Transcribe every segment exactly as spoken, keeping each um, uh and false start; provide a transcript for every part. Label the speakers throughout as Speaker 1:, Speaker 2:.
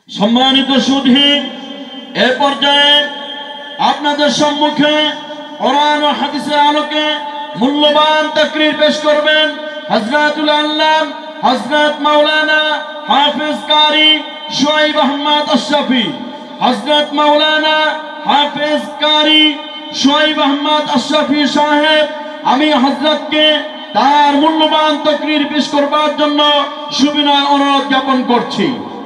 Speaker 1: সম্মানিত সুধী, এ পর্যায়ে আপনাদের সম্মুখে কোরআন ও হাদিসের আলোকে মূল্যবান তাকরীর পেশ করবেন হযরতুল আল্লাম হযরত মাওলানা হাফেজ কারি শুআইব আহমদ আশরাফি। হযরত মাওলানা হাফেজ কারি শুআইব আহমদ আশরাফি সাহেব, আমি হযরতকে তার মূল্যবান তাকরীর পেশ করবার জন্য সুবিনয় অনুরোধ জ্ঞাপন করছি।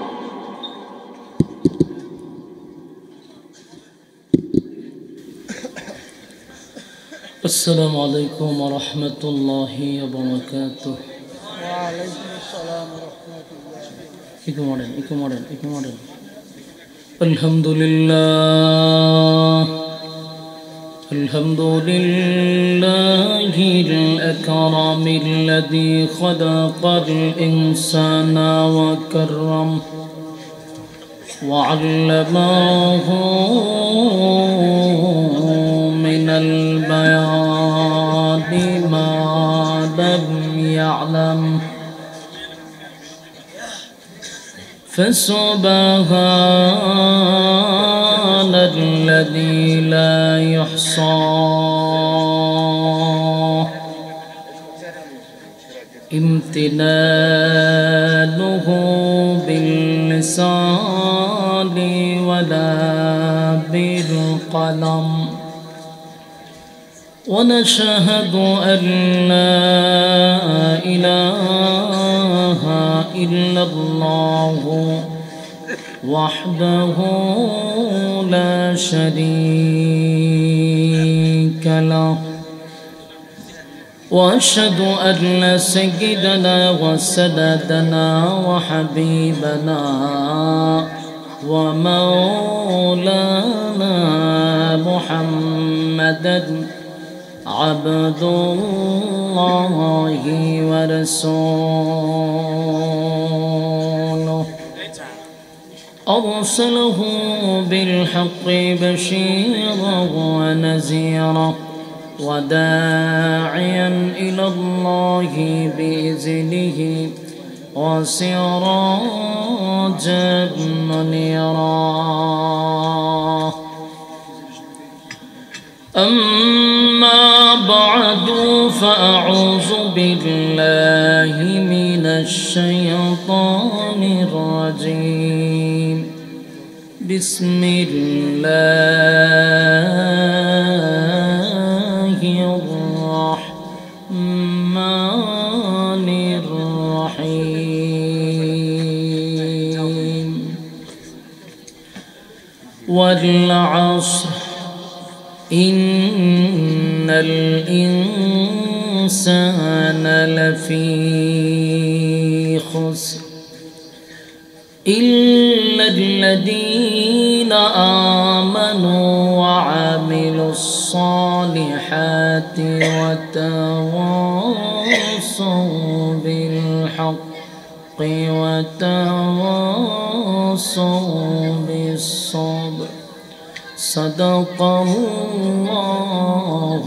Speaker 2: السلام عليكم ورحمة الله وبركاته.
Speaker 3: وعليكم السلام ورحمة الله.
Speaker 2: إيكو مودن إيكو مودن إيكو مودن. الحمد لله الحمد لله الأكرم الذي خلق الإنسان وكرم وعلمه من البيان ما لم يعلم فسبحان الذي لا يحصى امتنانه باللسان ولا بالقلم. ونشهد أن لا إله إلا الله وحده لا شريك له، وأشهد أن سيدنا وسندنا وحبيبنا ومولانا محمدا عبد الله ورسوله، أرسله بالحق بشيرا ونذيرا وداعيا إلى الله بإذنه وسراجا منيرا. أما بعد فأعوذ بالله من الشيطان الرجيم. بسم الله الرحمن الرحيم. والعصر إن الإنسان لفي خسر إلا الذين آمنوا وعملوا الصالحات وتواصوا بالحق وتواصوا بالصبر. صدق الله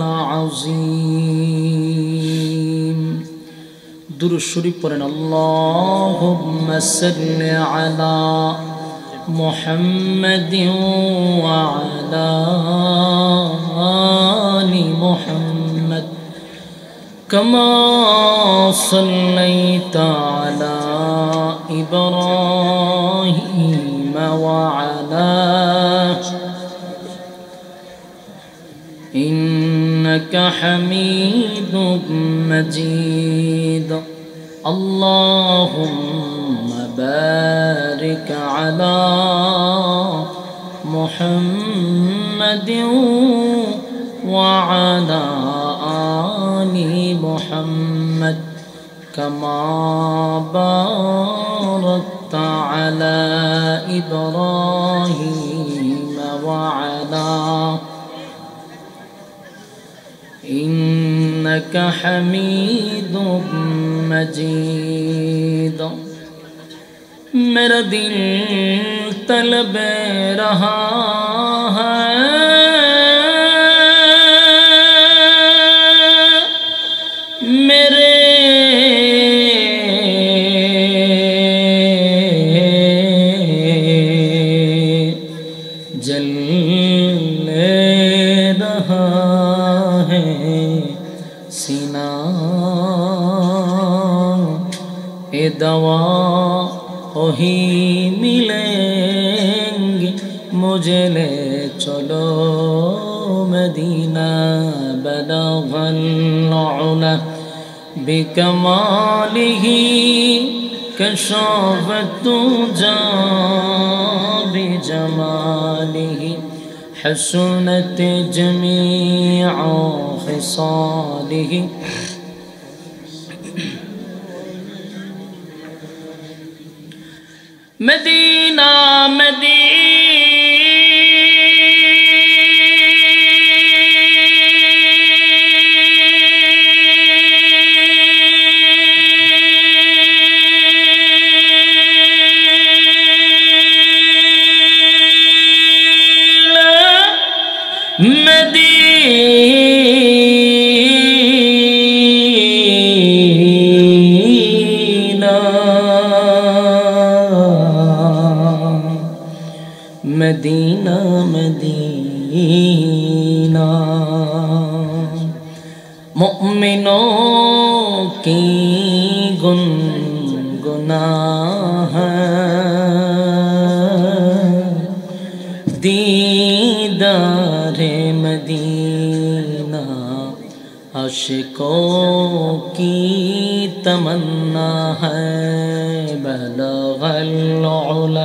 Speaker 2: العظيم. درود شريف পড়েন اللهم صل على محمد وعلى آل محمد كما صليت على إبراهيم وعلى إنك حميد مجيد. اللهم بارك على محمد وعلى آل محمد كما باركت على إبراهيم وعلى إنك حميد مجيد. मेरा दिल तलब रहा है मेरे दवा वही मिलेंगे मुझे ले चलो मदीना बलगल उला बिकमालिही कशफत तुजा बिजमालिही हसनत जमीअ खिसालिही। मदीना मदीना मदीना मदीना मोमिनों की गुनगुना है दीदारे मदीना आशिकों की तमन्ना है बलगल उला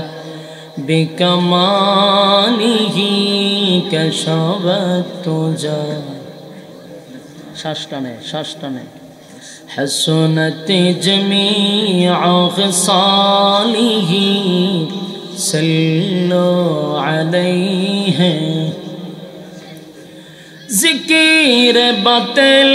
Speaker 2: बिकमालिही कशफत तुजा शास्त्राने शास्त्राने हसनत जमीअ खिसालिही सल्लो अलैहि ज़िक्र बतल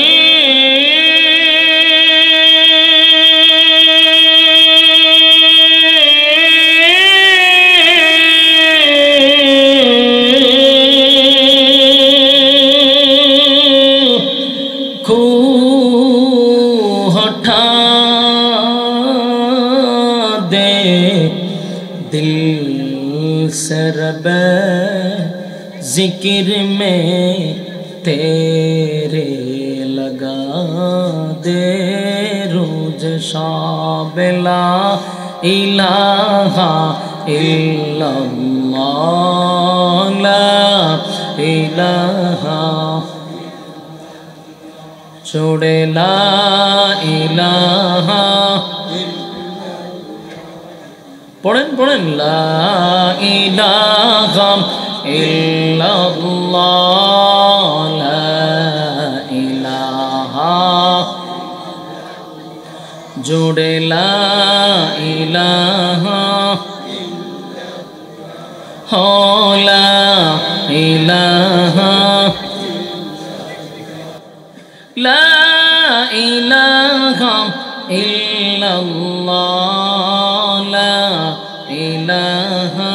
Speaker 2: जिक्र में तेरे लगा दे रोज शाबिला इलाहा इल्लल्लाह ला इलाहा छोड़े ला इलाहा पढ़ें पढ़ें ला इलाहा इल्लल्लाह ला इलाहा जोड़े ला इलाहा हो ला इलाहा ला इलाहा इल्लल्लाह ला इलाहा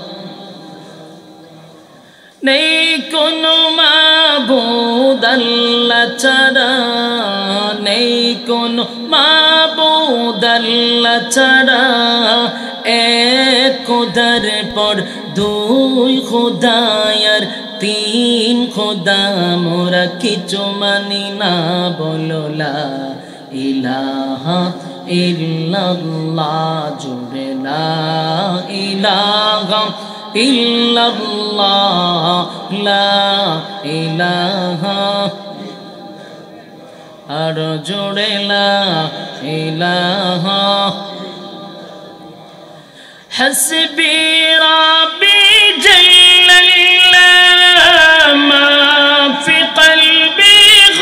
Speaker 2: नहीं कोनो माबूद अल्लाह छड़ा नहीं कोनो माबूद अल्लाह छड़ा एक खुदार पर दुई खुदायार तीन खुदा मोरा किछु मानी ना बोलो ला इलाहा इल्लल्लाह जुड़े ला इलाहा इल्लल्लाह ला इलाहा और जुड़े ला इलाहा हस्बी रब्बी जल्लल्लाह मा फी क़ल्बी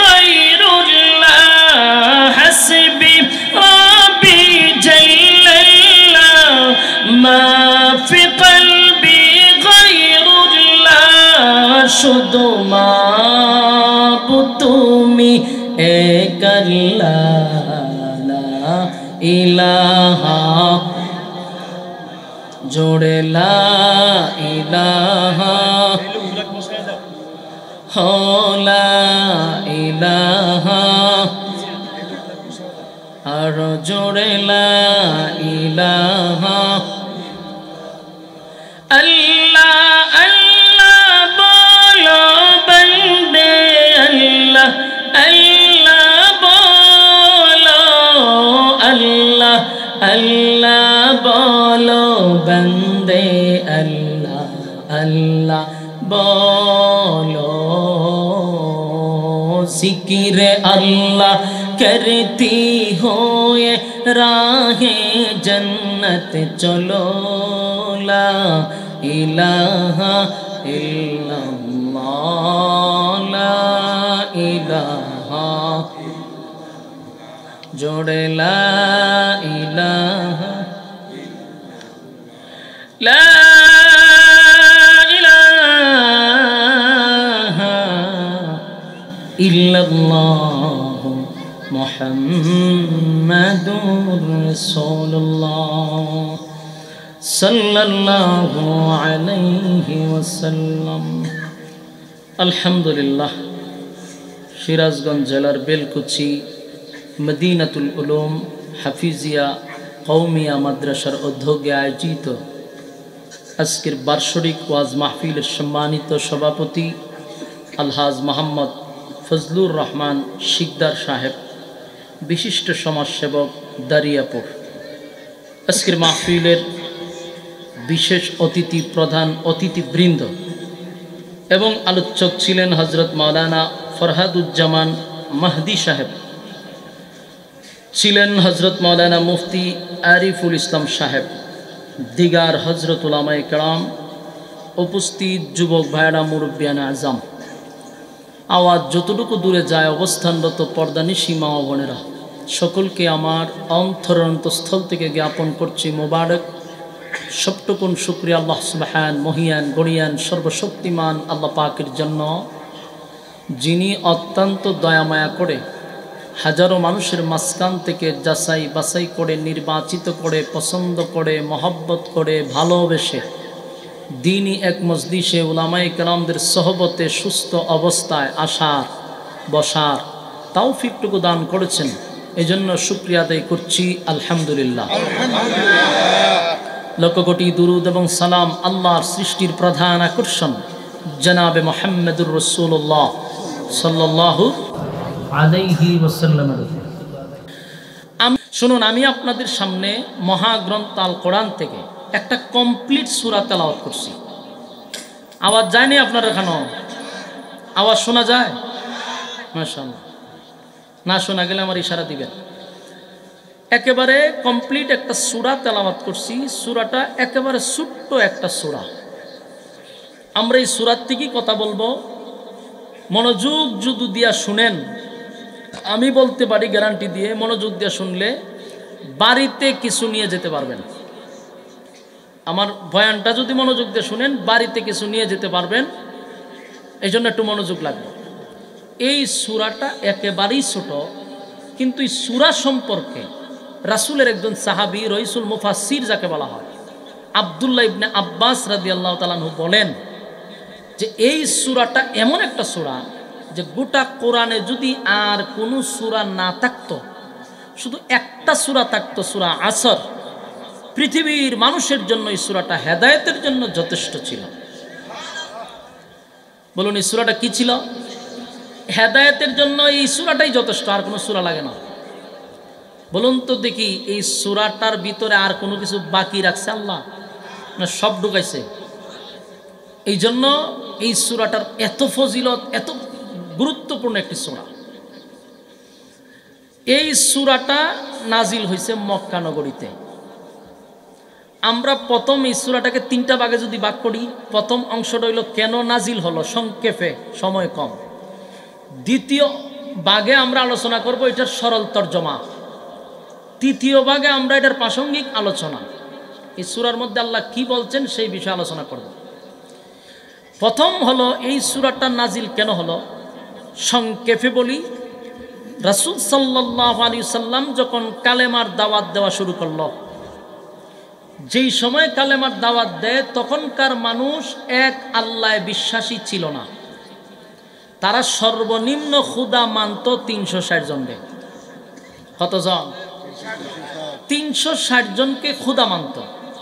Speaker 2: ग़ैरुल्लाह हस्बी रब्बी जल्लल्लाह मा फी क़ल्बी ग़ैरुल्लाह शुदु माबूद तुमी एक अल्लाह ला इलाहा जोड़े ला इलाहा हो ला इलाहा और जोड़े ला इलाहा अल्लाह अल्लाह बोलो बंदे अल्लाह अल्लाह बोलो अल्लाह बंदे अल्लाह अल्लाह बोलो जिक्र अल्लाह करती हो ये राहे जन्नत चलो ला इलाहा इल्लल्लाह ला इलाहा जोड़े ला इलाहा ला इलाहा इल्लल्लाह मुहम्मदुर रसूलुल्लाह सल्लल्लाहु अलैहि वसल्लम। अल्हम्दुलिल्लाह সিরাজগঞ্জ জেলার বেলকুচি মদিনাতুল উলুম হাফিজিয়া কওমিয়া মাদ্রাসার উদ্যোগে আয়োজিত আজকের বার্ষিক ওয়াজ মাহফিলের সম্মানিত সভাপতি আলহাজ মোহাম্মদ ফজলুর রহমান শিকদার সাহেব, বিশিষ্ট সমাজসেবক দারিয়াপুর। আজকের মাহফিলের বিশেষ অতিথি প্রধান অতিথিবৃন্দ এবং আলোচক ছিলেন হজরত মাওলানা ফরহাদুজ্জামান মাহদি সাহেব, ছিলেন হজরত মাওলানা মুফতি আরিফুল ইসলাম সাহেব, দিগার হজরত উলামায়ে কেরাম, উপস্থিত যুবক ভাইরা, মুরব্বিয়ান আজম। আওয়াজ যতটুকু দূরে যায় অবস্থানরত পর্দানিশী মা ও বোনেরা, সকলকে আমার অন্তরন্তস্থল থেকে জ্ঞাপন করছি মোবারক সবটুকুন শুকরিয়া আল্লাহ সুবহান মহিয়ান গণিয়ান সর্বশক্তিমান আল্লাহ পাকের জন্য, যিনি অত্যন্ত দয়ামায়া করে হাজারো মানুষের মাঝখান থেকে যাচাই বাছাই করে নির্বাচিত করে পছন্দ করে মহব্বত করে ভালোবেসে দিনই এক মজলিসে উলামায়ে কেরামদের সোহবতে সুস্থ অবস্থায় আসার বসার তৌফিকটুকু দান করেছেন। এজন্য শুকরিয়া আদায় করছি আলহামদুলিল্লাহ। লক্ষ কোটি দুরুদ এবং সালাম আল্লাহর সৃষ্টির প্রধান আকর্ষণ জনাবে মুহাম্মদুর রাসূলুল্লাহ সাল্লাল্লাহু আলাইহি ওয়াসাল্লামের। আমি শুনুন, আমি আপনাদের সামনে মহাগ্রন্থ আল কোরআন থেকে একটা কমপ্লিট সূরা তেলাওয়াত করছি। আওয়াজ যায়নি আপনার এখানে? আওয়াজ শোনা যায়? মাশাআল্লাহ। না শোনা গেলে আমার ইশারা দিবেন। একেবারে কমপ্লিট একটা সূরা তেলাওয়াত করছি। সূরাটা একেবারে ছোট্ট একটা সূরা। আমরা এই সূরার থেকেই কথা বলবো। মনোযোগ যদি দিয়া শুনেন, আমি বলতে পারি গ্যারান্টি দিয়ে, মনোযোগ দিয়ে শুনলে বাড়িতে কিছু নিয়ে যেতে পারবেন। আমার বয়ানটা যদি মনোযোগ দিয়ে শুনেন, বাড়িতে কিছু নিয়ে যেতে পারবেন। এই জন্য একটু মনোযোগ লাগবে। এই সূরাটা একেবারেই ছোট, কিন্তু এই সূরা সম্পর্কে রাসূলের একজন সাহাবী রইসুল মুফাসসির যাকে বলা হয় আব্দুল্লাহ ইবনে আব্বাস রাদিয়াল্লাহু তাআলা আনহু বলেন যে এই সূরাটা এমন একটা সূরা যে গোটা কোরআনে যদি আর কোনো সূরা না থাকতো, শুধু একটা সূরা থাকতো, সূরা আসর, পৃথিবীর মানুষের জন্য এই সূরাটা হেদায়েতের জন্য যথেষ্ট ছিল। বলুন, এই সূরাটা কি ছিল? হেদায়েতের জন্য এই সূরাটাই যথেষ্ট, আর কোনো সূরা লাগে না। বলুন তো দেখি, এই সূরাটার ভিতরে আর কোনো কিছু বাকি রাখছে আল্লাহ? না, সব ঢুকাইছে। এই জন্য এই সূরাটার এত ফজিলত, এত গুরুত্বপূর্ণ একটি সূরা। এই সূরাটা নাজিল হয়েছে মক্কা নগরীতে। আমরা প্রথম এই সূরাটাকে তিনটা ভাগে যদি ভাগ করি, প্রথম অংশটা হইল কেন নাজিল হলো, সংক্ষেপে, সময় কম। দ্বিতীয় ভাগে আমরা আলোচনা করব এটার সরল তর্জমা। তৃতীয় ভাগে আমরা এটার প্রাসঙ্গিক আলোচনা, এই সূরার মধ্যে আল্লাহ কি বলছেন সেই বিষয়ে আলোচনা করব। প্রথম হলো এই সূরাটা নাজিল কেন হলো, সংক্ষেপে বলি। রাসূল সাল্লাল্লাহু আলাইহি সাল্লাম যখন কালেমার দাওয়াত দেওয়া শুরু করল, যেই সময় কালেমার দাওয়াত দেয় তখনকার মানুষ এক আল্লাহয় বিশ্বাসী ছিল না। তারা সর্বনিম্ন খুদা মানত তিনশো ষাট জনকে। কতজন? তিনশো ষাট জনকে খুদা মানত।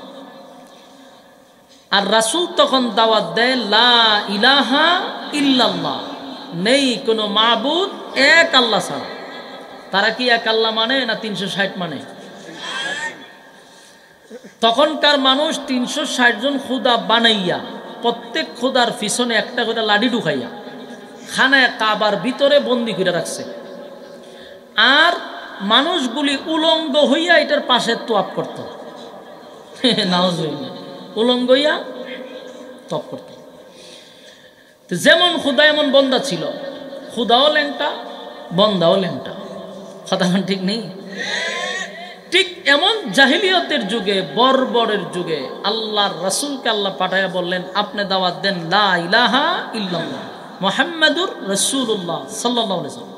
Speaker 2: আর রাসূল তখন দাওয়াত দেয় লা ইলাহা ইল্লাল্লাহ, নেই কোনো মাবুদ এক আল্লাহ ছাড়া। তারা কি এক আল্লাহ মানে না তিনশো ষাট মানে? তখনকার মানুষ তিনশো ষাট জন খুদা বানাইয়া প্রত্যেক খুদার পিছনে একটা করে লাডি ঢুকাইয়া খানায় কাবার ভিতরে বন্দি করে রাখছে। আর মানুষগুলি উলঙ্গ হইয়া এটার পাশে তোয়াপ করত, নাউজ উলঙ্গ হইয়া তপ করত। যেমন খুদা এমন বন্দা ছিল, খুদাও ল্যাংটা বন্দাও ল্যাংটা, কথা ঠিক নেই? ঠিক এমন জাহিলিয়তের যুগে, বর্বরের যুগে আল্লাহর রাসূলকে আল্লাহ পাঠাইয়া বললেন, আপনি দাওয়াত দেন লা ইলাহা ইল্লাল্লাহ মুহাম্মাদুর রাসূলুল্লাহ সাল্লাল্লাহু আলাইহি ওয়াসাল্লাম।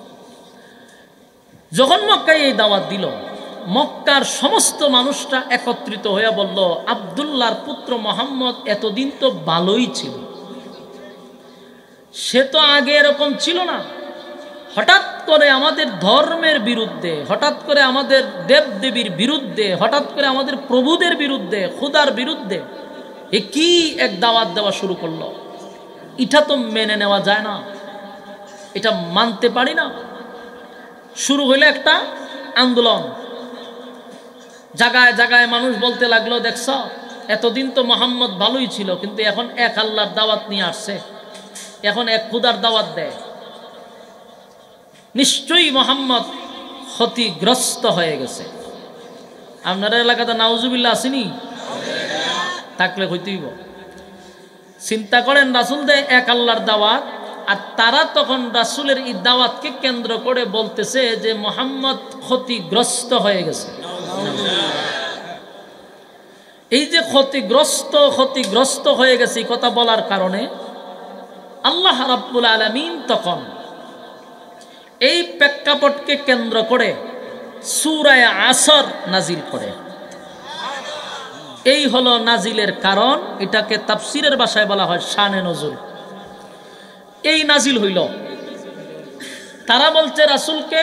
Speaker 2: যখন মক্কায় এই দাওয়াত দিল, মক্কার সমস্ত মানুষরা একত্রিত হয়ে বলল, আব্দুল্লাহর পুত্র মোহাম্মদ এতদিন তো ভালোই ছিল, সে তো আগে এরকম ছিল না, হঠাৎ করে আমাদের ধর্মের বিরুদ্ধে, হঠাৎ করে আমাদের দেবদেবীর বিরুদ্ধে, হঠাৎ করে আমাদের প্রভুদের বিরুদ্ধে, খুদার বিরুদ্ধে এ কি এক দাওয়াত দেওয়া শুরু করলো। এটা তো মেনে নেওয়া যায় না, এটা মানতে পারি না। শুরু হইলো একটা আন্দোলন, জায়গায় জায়গায় মানুষ বলতে লাগলো, দেখছ এতদিন তো মোহাম্মদ ভালোই ছিল, কিন্তু এখন এক আল্লাহর দাওয়াত নিয়ে আসছে, এখন এক খুদার দাওয়াত দেয়, নিশ্চয়ই মোহাম্মদ ক্ষতিগ্রস্ত হয়ে গেছে। আপনার এলাকাতে নাউজুবিল্লাহ আসেনি? থাকলে হইতেইব। চিন্তা করেন, রাসূল দেয় এক আল্লাহর দাওয়াত, আর তারা তখন রাসূলের এই দাওয়াতকে কেন্দ্র করে বলতেছে যে মোহাম্মদ ক্ষতিগ্রস্ত হয়ে গেছে। এই যে ক্ষতিগ্রস্ত ক্ষতিগ্রস্ত হয়ে গেছে কথা বলার কারণে আল্লাহ রাব্বুল আলামিন তখন এই প্রেক্ষাপটকে কেন্দ্র করে সূরা আসর নাজিল করে। এই হলো নাজিলের কারণ, এটাকে তাফসীরের ভাষায় বলা হয় শানে নজুল। এই নাজিল হইল, তারা বলছে রাসূলকে,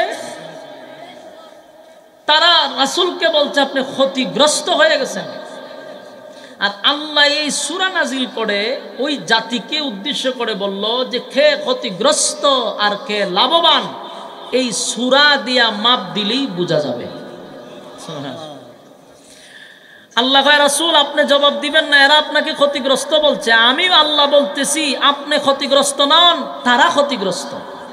Speaker 2: তারা রাসূলকে বলছে আপনি ক্ষতিগ্রস্ত হয়ে গেছেন। আর আল্লাহ এই সূরা নাজিল করে ওই জাতিকে উদ্দেশ্য করে বলল যে কে ক্ষতিগ্রস্ত আর কে লাভবান এই সূরা দিয়া মাপ দিলেই বোঝা যাবে। আল্লাহ কয়, রাসূল আপনি জবাব দিবেন না, এরা আপনাকে ক্ষতিগ্রস্ত বলছে, আমি আল্লাহ বলতেছি আপনি ক্ষতিগ্রস্ত নন, তারা ক্ষতিগ্রস্ত।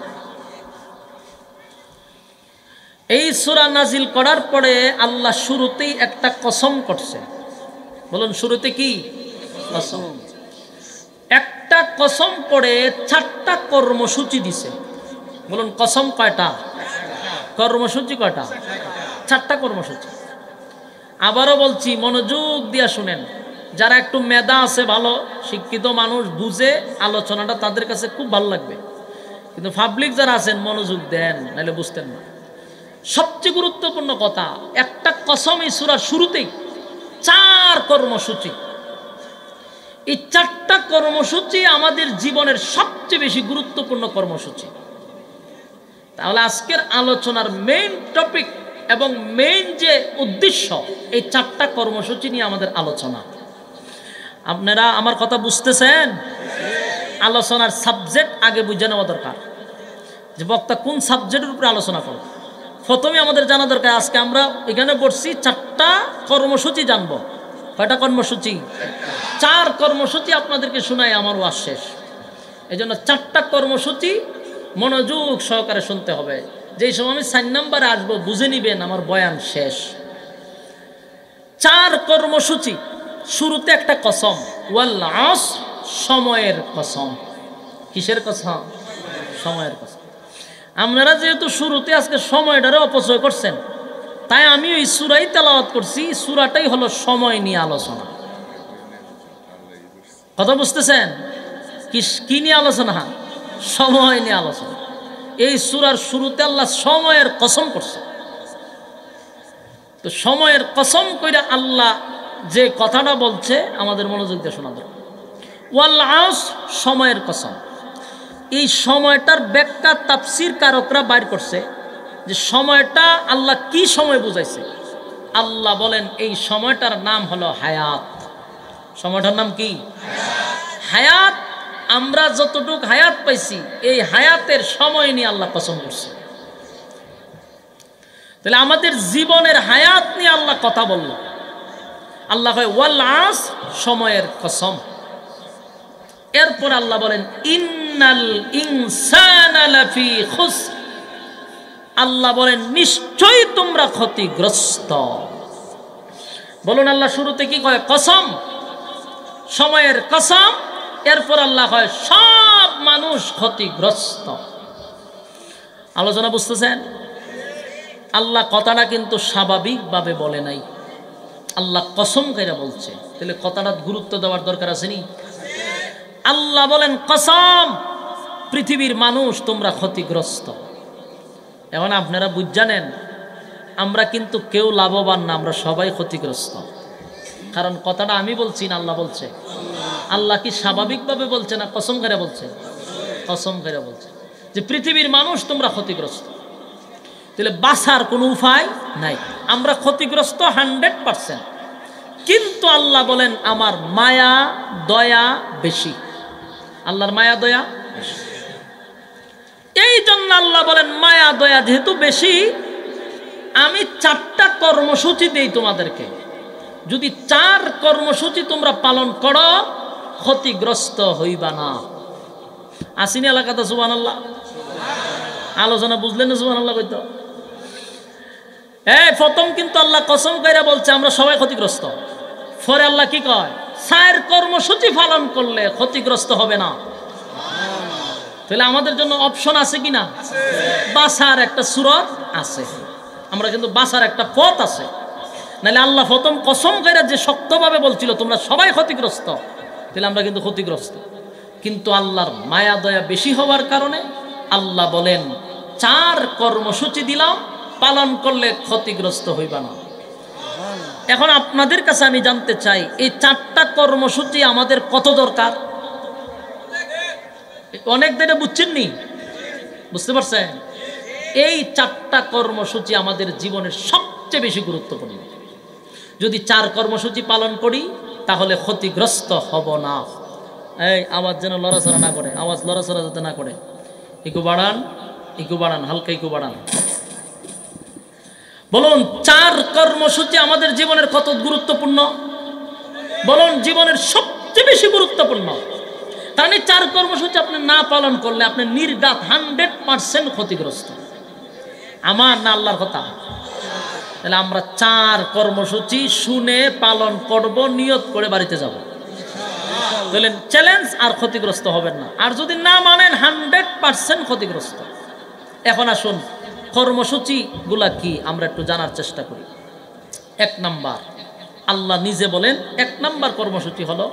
Speaker 2: এই সূরা নাজিল করার পরে আল্লাহ শুরুতেই একটা কসম করছে। বলুন শুরুতে কি কসম? একটা কসম পড়ে চারটা কর্মসূচি দিছে। বলুন কসম কয়টা? কর্মসূচি কয়টা? চারটা কর্মসূচি। আবারও বলছি, মনোযোগ দিয়া শুনেন। যারা একটু মেধা আছে, ভালো শিক্ষিত মানুষ, বুঝে আলোচনাটা, তাদের কাছে খুব ভালো লাগবে। কিন্তু পাবলিক যারা আছেন মনোযোগ দেন, নাহলে বুঝতেন না। সবচেয়ে গুরুত্বপূর্ণ কথা, একটা কসম এই সূরার শুরুতেই, চার কর্মসূচি। এই চারটা কর্মসূচি আমাদের জীবনের সবচেয়ে বেশি গুরুত্বপূর্ণ কর্মসূচি। তাহলে আজকের আলোচনার মেইন টপিক এবং মেইন যে উদ্দেশ্য, এই চারটা কর্মসূচি নিয়ে আমাদের আলোচনা। আপনারা আমার কথা বুঝতেছেন? আলোচনার সাবজেক্ট আগে বুঝে নেওয়া দরকার, যে বক্তা কোন সাবজেক্টের উপরে আলোচনা করবে। প্রথমে আমাদের জানা দরকার, আজকে আমরা এখানে বসছি চারটা কর্মসূচি জানবো। কয়টা কর্মসূচি? চার কর্মসূচি আপনাদেরকে শোনাই, আমার ওয়াজ শেষ। এই জন্য চারটা কর্মসূচি মনোযোগ সহকারে শুনতে হবে। যেই সময় আমি চার নাম্বারে আসবো বুঝে নিবেন আমার বয়ান শেষ। চার কর্মসূচি। শুরুতে একটা কসম, ওয়াল আসর, সময়ের কসম। কিসের কসম? সময়ের কসম। আপনারা যেহেতু শুরুতে আজকে সময়টারে অপচয় করছেন, তাই আমি ওই সূরাই তেলাওয়াত করছি। সূরাটাই হলো সময় নিয়ে আলোচনা। কথা বুঝতেছেন? কি নিয়ে আলোচনা? সময় নিয়ে আলোচনা। এই সূরার শুরুতে আল্লাহ সময়ের কসম করছে। তো সময়ের কসম কইরা আল্লাহ যে কথাটা বলছে আমাদের মনোযোগ দিয়ে শোনা দরকার। ওয়াল আসর, সময়ের কসম। এই সময়টার ব্যাখ্যা তাফসীর কারকরা বাইর করছে যে সময়টা আল্লাহ কি সময় বুঝাইছে। আল্লাহ বলেন এই সময়টার নাম হলো হায়াত। সময়টার নাম কি? হায়াত। আমরা যতটুক হায়াত পাইছি, এই হায়াতের সময় নিয়ে আল্লাহ কসম করছে। তাহলে আমাদের জীবনের হায়াত নিয়ে আল্লাহ কথা বলল। আল্লাহ কয় ওয়াল আস, সময়ের কসম। এরপর আল্লাহ বলেন ইন্নাল ইনসানা লাফি খুসর, আল্লাহ বলেন নিশ্চয়ই তোমরা ক্ষতিগ্রস্ত। বলুন আল্লাহ শুরুতে কি কয়? কসম, সময়ের কসম। এরপর আল্লাহ কয় সব মানুষ ক্ষতিগ্রস্ত। আলোচনা বুঝতেছেন? আল্লাহ কথাটা কিন্তু স্বাভাবিকভাবে বলে নাই, আল্লাহ কসম করে বলছে। তাহলে কথাটা গুরুত্ব দেওয়ার দরকার আছে নি? আল্লাহ বলেন কসম, পৃথিবীর মানুষ তোমরা ক্ষতিগ্রস্ত। এখন আপনারা বুঝ জানেন, আমরা কিন্তু কেউ লাভবান না, আমরা সবাই ক্ষতিগ্রস্ত। কারণ কথাটা আমি বলছি না, আল্লাহ বলছে। আল্লাহ কি স্বাভাবিকভাবে বলছে না কসম করে বলছে? কসম করে বলছে যে পৃথিবীর মানুষ তোমরা ক্ষতিগ্রস্ত। তাহলে বাঁচার কোনো উপায় নাই, আমরা ক্ষতিগ্রস্ত হান্ড্রেড পার্সেন্ট। কিন্তু আল্লাহ বলেন আমার মায়া দয়া বেশি। আল্লাহর মায়া দয়া বেশি। এই জন্য আল্লাহ বলেন মায়া দয়া যেহেতু বেশি, আমি চারটা কর্মসূচি দেই তোমাদেরকে। যদি চার কর্মসূচি তোমরা পালন করো, ক্ষতিগ্রস্ত হইবা না। আসিনি এলাকাতে সুবহানাল্লাহ? আলোচনা বুঝলেন না? সুবহানাল্লাহ কইতো। এই প্রথম কিন্তু আল্লাহ কসম কইরা বলছে আমরা সবাই ক্ষতিগ্রস্ত। পরে আল্লাহ কি কয়? চার কর্মসূচি পালন করলে ক্ষতিগ্রস্ত হবে না। তাহলে আমাদের জন্য অপশন আছে কিনা? বাঁচার একটা সুরত আছে, আমরা কিন্তু বাঁচার একটা পথ আছে। নাহলে আল্লাহ প্রথম কসম কইরা যে শক্তভাবে বলছিল তোমরা সবাই ক্ষতিগ্রস্ত, তাহলে আমরা কিন্তু ক্ষতিগ্রস্ত। কিন্তু আল্লাহর মায়া দয়া বেশি হওয়ার কারণে আল্লাহ বলেন চার কর্মসূচি দিলাম, পালন করলে ক্ষতিগ্রস্ত হইবা না। এখন আপনাদের কাছে আমি জানতে চাই, এই চারটা কর্মসূচি আমাদের কত দরকার? অনেক দিনে বুঝছেন নি? বুঝতে পারছেন? এই চারটা কর্মসূচি আমাদের জীবনের সবচেয়ে বেশি গুরুত্বপূর্ণ। যদি চার কর্মসূচি পালন করি তাহলে ক্ষতিগ্রস্ত হব না। এই আওয়াজ যেন লড়াচড়া না করে, আওয়াজ লড়াচড়া যাতে না করে। ইকু বাড়ান, ইকু বাড়ান, হালকা ইকু বাড়ান। বলুন চার কর্মসূচি আমাদের জীবনের কত গুরুত্বপূর্ণ? বলুন জীবনের সবচেয়ে বেশি গুরুত্বপূর্ণ। তাহলে চার কর্মসূচি আপনি না পালন করলে আপনি নির্ঘাত হান্ড্রেড পার্সেন্ট ক্ষতিগ্রস্ত। আমার না আল্লাহর কথা? তাহলে আমরা চার কর্মসূচি শুনে পালন করব, নিয়ত করে বাড়িতে যাব। তাহলে চ্যালেঞ্জ, আর ক্ষতিগ্রস্ত হবেন না। আর যদি না মানেন হান্ড্রেড পার্সেন্ট ক্ষতিগ্রস্ত। এখন আসুন কর্মসূচি গুলা কি আমরা একটু জানার চেষ্টা করি। এক নাম্বার, আল্লাহ নিজে বলেন এক নাম্বার কর্মসূচি হলো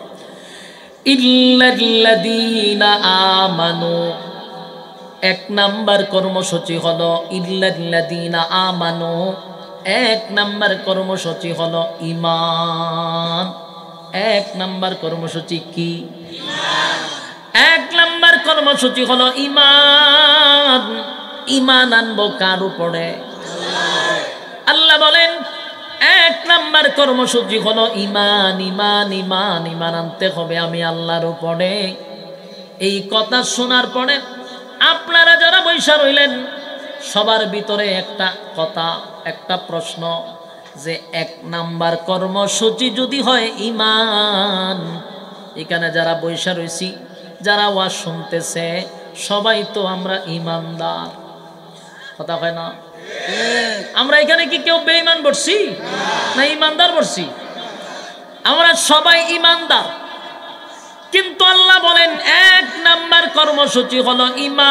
Speaker 2: ইল্লাল্লাযীনা আমানু। এক নাম্বার কর্মসূচি হলো ইল্লাল্লাযীনা আমানু। এক নাম্বার কর্মসূচি হলো ঈমান। এক নাম্বার কর্মসূচি কি? এক নাম্বার কর্মসূচি হলো ঈমান। ঈমান আনবো কার উপরে? আল্লাহ বলেন এক নাম্বার কর্মসূচি হলো ঈমান। ঈমান ঈমান ঈমান আনতে হবে আমি আল্লাহর উপরে। এই কথা শোনার পরে আপনারা যারা বৈশা রইলেন, সবার ভিতরে একটা কথা, একটা প্রশ্ন, যে এক নাম্বার কর্মসূচি যদি হয় ঈমান, এখানে যারা বৈশা রইছি, যারা ওয়াজ শুনতেছে, সবাই তো আমরা ঈমানদার। কথা হয় না? আমরা এখানে কি কেউ বেঈমান বসছি না ঈমানদার বসছি? আমরা সবাই ঈমানদার। কিন্তু আল্লাহ বলেন এক নাম্বার কর্মসূচি হলো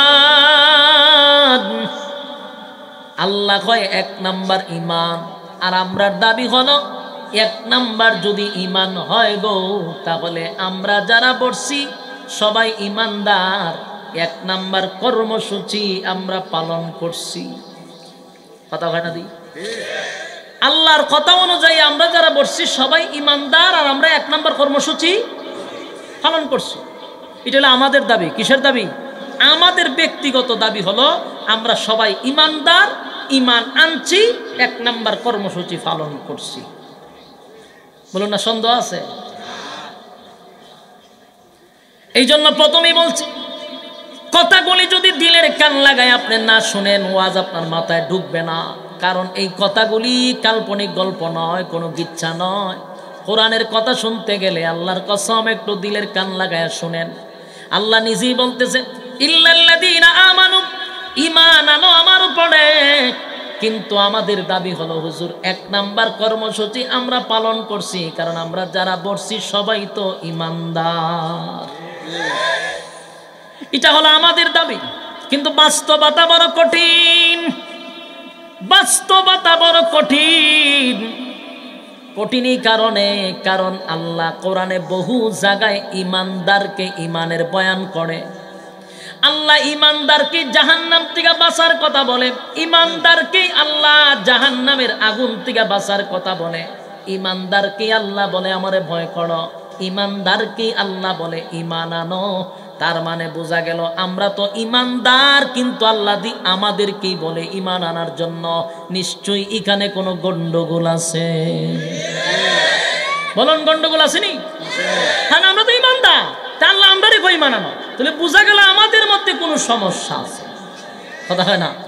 Speaker 2: ঈমান। আল্লাহ কয় এক নাম্বার ঈমান, আর আমরা দাবি হলো এক নাম্বার যদি ঈমান হয় গো, তাহলে আমরা যারা বসছি সবাই ঈমানদার। এক নাম্বার কর্মসূচি আমরা পালন করছি। কথা হয় না দি? আল্লাহর কথা অনুযায়ী আমরা যারা বসছি সবাই ঈমানদার, আর আমরা এক নাম্বার কর্মসূচি পালন করছি। এটা হলো আমাদের দাবি। কিসের দাবি? আমাদের ব্যক্তিগত দাবি হলো আমরা সবাই ঈমানদার, ঈমান আনছি, এক নাম্বার কর্মসূচি পালন করছি। বলুন না সন্দেহ আছে? এই জন্য প্রথমেই বলছি, কথাগুলি যদি দিলের কান লাগায় আপনি না শুনেন, ওয়াজ আপনার মাথায় ঢুকবে না। কারণ এই কথাগুলি কাল্পনিক গল্প নয়, কোনো গিচ্ছা নয়। কোরআনের কথা শুনতে গেলে আল্লাহর কসম একটু দিলের কান লাগায়া শুনেন। আল্লাহ নিজেই বলতেছে ইল্লাল্লাযীনা আমানু, ঈমান আনো আমার উপরে। কিন্তু আমাদের দাবি হলো হুজুর এক নাম্বার কর্মসূচি আমরা পালন করছি, কারণ আমরা যারা বসছি সবাই তো ঈমানদার। এটা হলো আমাদের দাবি, কিন্তু বাস্তবতা বড় কঠিন। বাস্তবতা বড় কঠিন। কঠিন এই কারণে, কারণ আল্লাহ কোরআনে বহু জায়গায় ঈমানদারকে ঈমানের বয়ান করে। আল্লাহ ঈমানদারকে জাহান্নাম থেকে বাঁচার কথা বলে, ঈমানদারকে আল্লাহ জাহান্নামের আগুন থেকে বাঁচার কথা বলে। ঈমানদারকে আল্লাহ বলে আমারে ভয় করো, ঈমানদারকে আল্লাহ বলে ঈমান আনো। তার মানে বোঝা গেল আমরা তো ঈমানদার, কিন্তু আল্লাহ দি আমাদেরকেই বলে ঈমান আনার জন্য। নিশ্চয়ই এখানে কোনো গন্ডগোল আছে? বলুন গন্ডগোল আসেনি? হ্যাঁ, আমরা তো ঈমানদার, তা আল্লাহ আমরারই কই ঈমান আনো। তাহলে বোঝা গেল আমাদের মধ্যে কোনো সমস্যা আছে, কথা হয় না?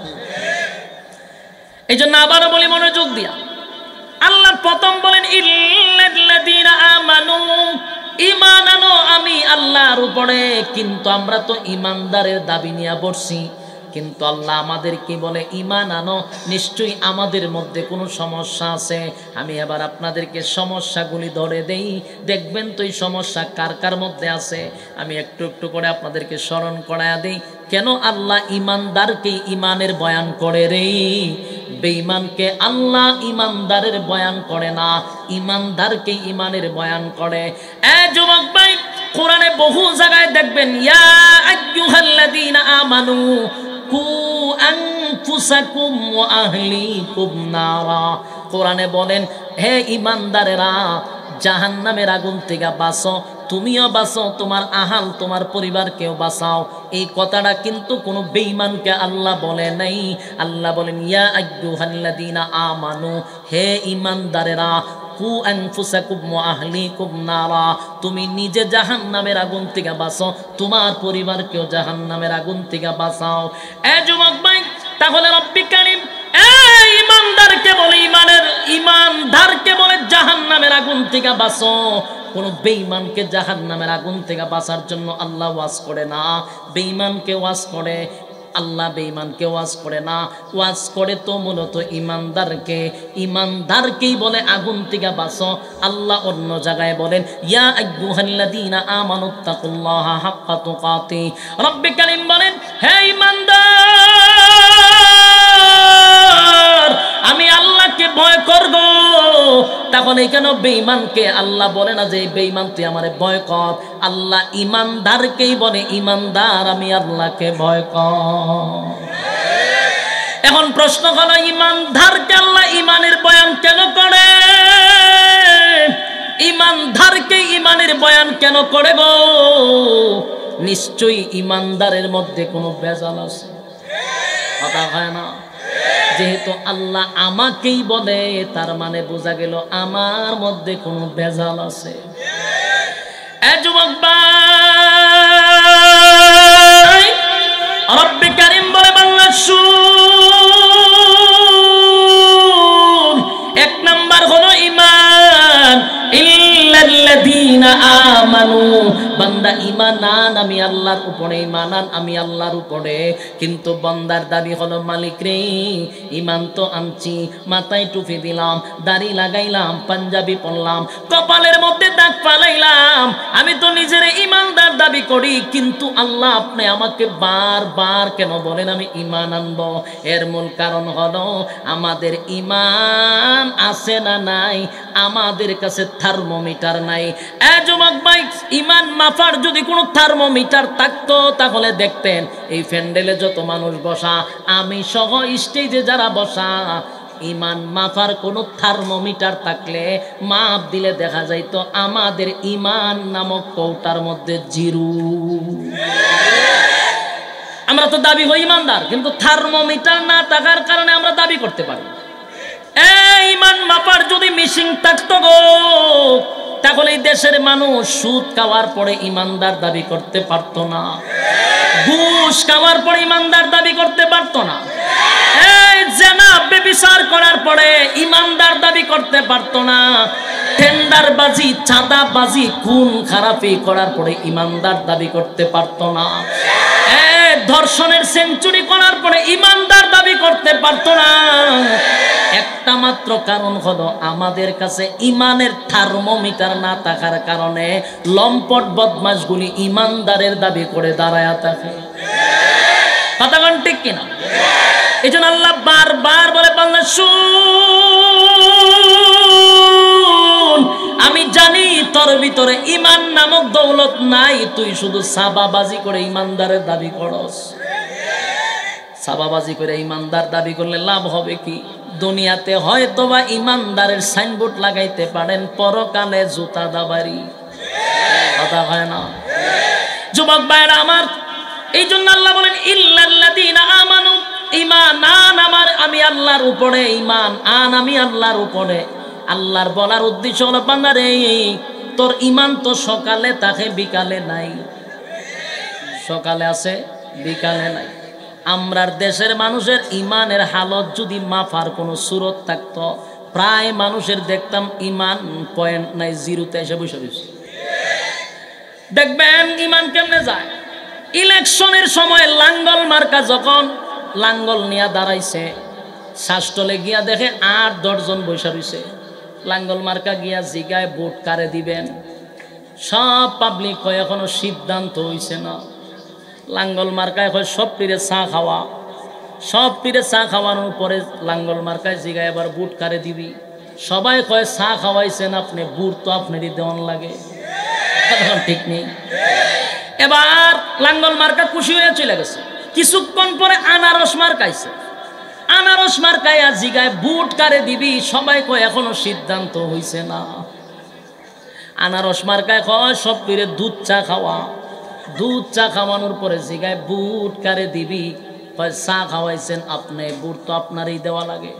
Speaker 2: এই জন্য আবারও বলি মনোযোগ দিয়া, আল্লাহ প্রথম বলেন ইল্লাল্লাযীনা আমানু, ঈমান আনো আমি আল্লাহর উপরে। কিন্তু আমরা তো ঈমানদারের দাবি নিয়ে বসছি, কিন্তু আল্লাহ আমাদেরকে বলে ঈমান আনো। নিশ্চয়ই আমাদের মধ্যে কোনো সমস্যা আছে। আমি এবার আপনাদেরকে সমস্যাগুলি ধরে দেই, দেখবেন তো এই সমস্যা কার কার মধ্যে আছে। আমি একটু একটু করে আপনাদেরকে স্মরণ করায়া দেই, কেন আল্লাহ ঈমানদারকে ঈমানের বয়ান করে রে, বেঈমানকে আল্লাহ ঈমানদারের বয়ান করে না, ঈমানদারকে ঈমানের বয়ান করে। এ যুবক ভাই, কোরআনে বহু জায়গায় দেখবেন ইয়া আইয়ুহাল্লাযীনা আমানু কু আনফুসাকুম ওয়া আহলিকুম নারা। কোরআনে বলেন হে ঈমানদারেরা, জাহান্নামের আগুন থেকে বাঁচো, তুমিও বাঁচো, তোমার আহাল তোমার পরিবারকেও বাঁচাও। এই কথাটা কিন্তু কোনো বেঈমানকে আল্লাহ বলে নাই। আল্লাহ বলেন ইয়া আইয়ুহাল্লাযীনা আমানু, হে ঈমানদারেরা, কু আনফুসাকুম ওয়া আহলিকুম নারা, তুমি নিজে জাহান্নামের আগুন থেকে বাঁচো, তোমার পরিবারকেও জাহান্নামের আগুন থেকে বাঁচাও। এ যুবক ভাই, তাহলে রব্বি কারীম এই ঈমানদারকে বলে ঈমানের, ঈমানদারকে বলে জাহান্নামের আগুন থেকে বাঁচো। কোন বেঈমানকে জাহান্নামের আগুন থেকে বাঁচার জন্য আল্লাহ ওয়াজ করে না, বেঈমানকে ওয়াজ করে। আল্লাহ বেঈমানকে ওয়াজ করে না, ওয়াজ করে তো মূলত ঈমানদারকে। ঈমানদারকেই বলে আগুন থেকে বাঁচো। আল্লাহ অন্য জায়গায় বলেন ইয়া আইয়ুহাল্লাযীনা আমানুত্তাকুল্লাহা হাক্কা তুকাতি। রব্বে কারীম বলেন হে ঈমানদার, আমি আল্লাহকে ভয় করব। তখন এখানে বেঈমানকে আল্লাহ বলে না যে বেঈমান তুই আমারে ভয় কর, আল্লাহ ঈমানদারকেই বলে ঈমানদার আমি আল্লাহকে ভয় কর। এখন প্রশ্ন হলো ঈমানদারকে আল্লাহ ঈমানের বয়ান কেন করে? ঈমানদারকে ঈমানের বয়ান কেন করে গো? নিশ্চয়ই ঈমানদারের মধ্যে কোনো ভেজাল আছে, কথা হয় না? যেহেতু আল্লাহ আমাকেই বলে, তার মানে বোঝা গেল আমার মধ্যে কোনো ভেজাল আছে। এ যুবক ভাই, রব্বে কারীম বলে বাংলা শুন, এক নাম্বার হলো ঈমান। ইল্লাল্লাযীনা আমানু, বান্দা ঈমান আন আমি আল্লাহর উপরে, ঈমান আন আমি আল্লাহর উপরে। কিন্তু বান্দার দাবি হলো মালিক রে, ঈমান তো আনছি, মাথায় টুপি দিলাম, দাড়ি লাগাইলাম, পাঞ্জাবি পরলাম, কপালের মধ্যে দাগ ফালাইলাম, আমি তো নিজের ঈমানদার দাবি করি, কিন্তু আল্লাহ আপনি আমাকে বারবার কেন বলেন আমি ঈমান আনবো? এর মূল কারণ হলো আমাদের ঈমান আছে না নাই, আমাদের কাছে থার্মোমিটার নাই। এ যুবক ভাই, ঈমান মাপার যদি কোনো থার্মোমিটার থাকতো তাহলে দেখতেন এই প্যান্ডেলে যত মানুষ বসা, আমি সহ স্টেজে যারা বসা, ঈমান মাপার কোনো থার্মোমিটার থাকলে মাপ দিলে দেখা যাইতো আমাদের ঈমান নামক কৌটার মধ্যে জিরো। আমরা তো দাবি হই ঈমানদার, কিন্তু থার্মোমিটার না থাকার কারণে আমরা দাবি করতে পারি। এই ঈমান মাপার যদি মেশিন থাকতো গো, তাহলে এই দেশের মানুষ সুদ খাওয়ার পরে ইমানদার দাবি করতে পারতো না, ঘুষ খাওয়ার পরে ইমানদার দাবি করতে পারতো না, এই জেনা ব্যভিচার করার পরে ইমানদার দাবি করতে পারতো না, টেন্ডারবাজি চাঁদাবাজি খুন খারাপি করার পরে ইমানদার দাবি করতে পারতো না, ধর্ষণের সেঞ্চুরি করার পরে ইমানদার দাবি করতে পারতো না। একটা মাত্র কারণ হলো আমাদের কাছে ইমানের থার্মোমিটার না থাকার কারণে লম্পট বদমাশগুলি ইমানদারের দাবি করে দাঁড়ায় থাকে। কথা কোন ঠিক কিনা? এই জন্য আল্লাহ বারবার বলে বান্দা শুন, আমি জানি তোর ভিতরে ইমান নামক দৌলত নাই, তুই শুধু সাবাবাজি করে ইমানদারের দাবি করস। সাবাবাজি করে ইমানদার দাবি করলে লাভ হবে কি? দুনিয়াতে হয়তো বা ইমানদারের সাইনবোর্ড লাগাইতে পারেন, পরকালে জুতা দাবারি। কথা হয় না? যুবক ভাইরা আমার, এই জন্য আল্লাহ বলেন ইল্লাল্লাযীনা আমানু, ঈমান আন আমার আমি আল্লাহর উপরে, ঈমান আন আমি আল্লাহর উপরে। আল্লাহর বলার উদ্দেশ্য হলো বান্দারে তোর ঈমান তো সকালে থাকে বিকালে নাই, সকালে আছে বিকালে নাই। আমরার দেশের মানুষের ইমানের হালত যদি মাফার কোনো সুরত থাকতো, প্রায় মানুষের দেখতাম ইমান পয়েন্ট নাই, জিরোতে এসে বসে বসে। দেখবেন ইমান কেমনে যায়? ইলেকশনের সময় লাঙ্গল মার্কা যখন লাঙ্গল নিয়ে দাঁড়াইছে, শাসটলে গিয়া দেখে আট দশজন বসে রয়েছে। লাঙ্গল মার্কা গিয়া জিগায় ভোট কারে দিবেন, সব পাবলিক হয় এখনো সিদ্ধান্ত হইছে না। লাঙ্গল মার্কায় হয় সব পীরে চা খাওয়া, সব পীরে চা খাওয়ানোর পরে লাঙ্গল মার্কায় জিগায় এবার বুট কারে দিবি। সবাই কয় চা খাওয়াইছেন আপনি, বুট তো আপনারই দেওয়ান লাগে। ঠিক নেই। এবার লাঙ্গল মার্কা খুশি হয়ে চলে গেছে। কিছুক্ষণ পরে আনারস মার্কাইছে, আনারস মার্কায় আর জিগায় বুট কারে দিবি, সবাই কয় এখনো সিদ্ধান্ত হইছে না। আনারস মার্কায় কয় সব পীরে দুধ চা খাওয়া, দুধ চা খাওয়ানোর পরে জিগায় বুট কারে দিবি, কয় চা খাওয়াইছেন আপনি, বুট তো আপনারই দেওয়া লাগে।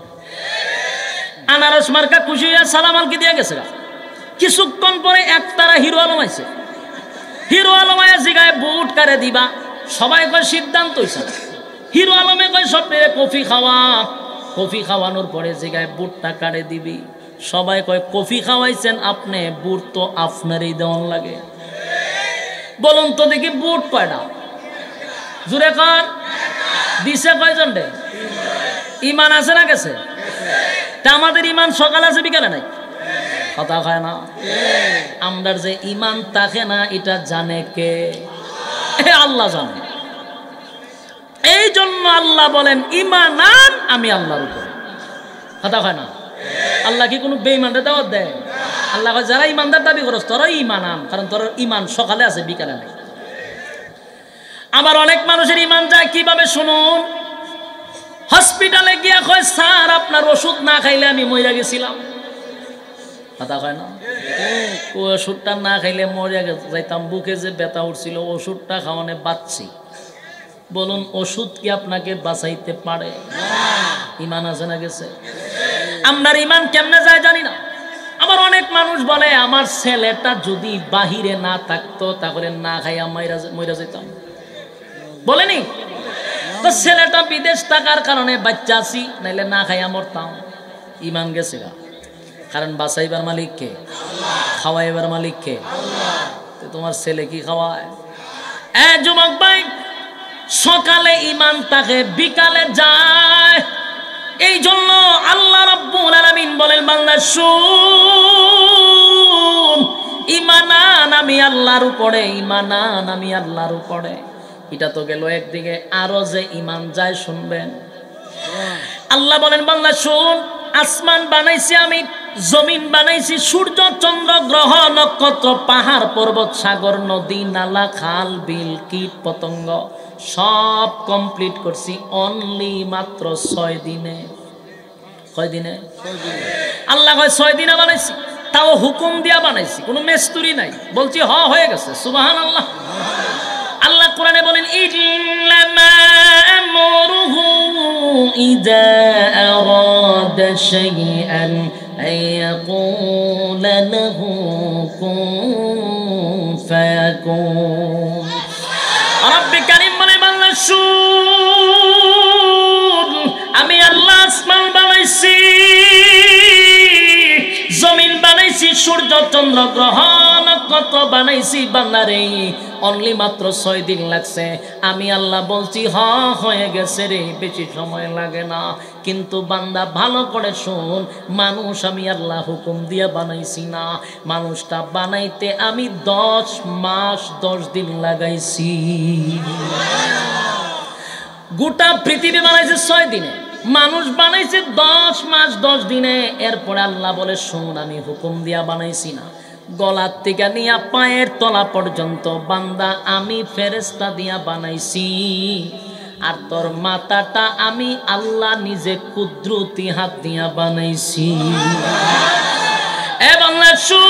Speaker 2: আনারস মার্কা খুশি হয়ে সালাম আলকি দিয়ে গেছে। কিছুক্ষণ পরে একতারা হিরো আলম আইছে, হিরো আলমায় জিগায় বুট কারে দিবা, সবাই কয় সিদ্ধান্ত হইছে না। হিরো আলমে কয় সব পীরে কফি খাওয়া, কফি খাওয়ানোর পরে জিগায় বুটটা কারে দিবি, সবাই কয় কফি খাওয়াইছেন আপনি, বুট তো আপনারই দেওয়ান লাগে। বলুন তো দেখি বুট কয়টা? জুড়ে কর দিছে কয়জন রে? ইমান আছে না গেছে? তা আমাদের ইমান সকাল আছে বিকালে নাই। কথা হয় না? আমরা যে ইমান থাকে না এটা জানে কে? আল্লাহ জানে। এই জন্য আল্লাহ বলেন ইমান আন আমি আল্লাহর উপরে। কথা হয় না? আল্লাহ কি কোনো বেঈমানদের দাওয়াত দেয়? আল্লাহ যারা ইমানদার দাবি করছ তোরা ইমান আন, কারণ তোর ইমান সকালে আছে বিকালে নাই। আবার অনেক মানুষের ইমান যায় কিভাবে শুনুন, হসপিটালে গিয়া কয় স্যার আপনার ওষুধ না খাইলে আমি মরে গেছিলাম। কথা হয় না? ওই ওষুধটা না খাইলে মরে যাইতাম, বুকে যে ব্যথা উঠছিল ওষুধটা খাওয়ানে বাঁচছি। বলুন ওষুধ কি আপনাকে বাঁচাইতে পারে? ইমান আছে না গেছে? আপনার ইমান কেমনে যায় জানি না। আবার অনেক মানুষ বলে আমার ছেলেটা যদি বাহিরে না থাকতো তাহলে না খাইয়া মইরা যেতাম। বলেনি তো ছেলেটা বিদেশ থাকার কারণে বাচ্চা আছি, নাইলে না খাইয়া মরতাম। ইমান গেছে গা, কারণ বাঁচাইবার মালিক কে? খাওয়াইবার মালিক কে? তোমার ছেলে কি খাওয়ায়? এ যুবক ভাই, সকালে ইমান থাকে বিকালে যায়। এই জন্য আল্লাহ রাব্বুল আলামিন বলেন বান্দা শুন, ঈমান আন আমি আল্লাহর উপরে, ঈমান আন আমি আল্লাহর উপরে। এটা তো গেল একদিকে, আরো যে ঈমান যায় শুনবেন। আল্লাহ বলেন বান্দা শুন, আসমান বানাইছি আমি, জমিন বানাইছি, সূর্য চন্দ্র গ্রহ নক্ষত্র পাহাড় পর্বত সাগর নদী নালা খাল বিল কীট পতঙ্গ সব কমপ্লিট করছি অনলি মাত্র ছয় দিনে। কয় দিনে? আল্লাহ কয় ছয় দিনে বানাইছি, তাও হুকুম দিয়া বানাইছি, কোনো মেস্তুরি নাই। বলছি হ হয়ে গেছে, সুবহানাল্লাহ। আল্লাহ কোরআনে বলেন ইন্নামা আমরুহু ইযা আরাদা শাইআন أن يقول له كن فيكون رب كريم বলে বান্দা শুন আমি আল্লাহ আসমান বানাইছি জমিন বানাইছি সূর্য চন্দ্র গ্রহ নক্ষত্র বানাইছি বান্দারে অনলি মাত্র ছয় দিন লাগছে আমি আল্লাহ বলছি হ হয়ে গেছে রে বেশি সময় লাগে না কিন্তু বান্দা ভালো করে শুন মানুষ আমি আল্লাহ হুকুম দিয়া বানাইছি না মানুষটা বানাইতে আমি দশ মাস দশ দিন লাগাইছি গোটা পৃথিবী বানাইছে ছয় দিনে মানুষ বানাইছে দশ মাস দশ দিনে এরপরে আল্লাহ বলে শুন আমি হুকুম দিয়া বানাইছি না গলার থেকে নিয়ে পায়ের তলা পর্যন্ত বান্দা আমি ফেরেশতা দিয়া বানাইছি আর তোর মাথাটা আমি আল্লাহ নিজে কুদরতি হাত দিয়া বানাইছি এ বাংলা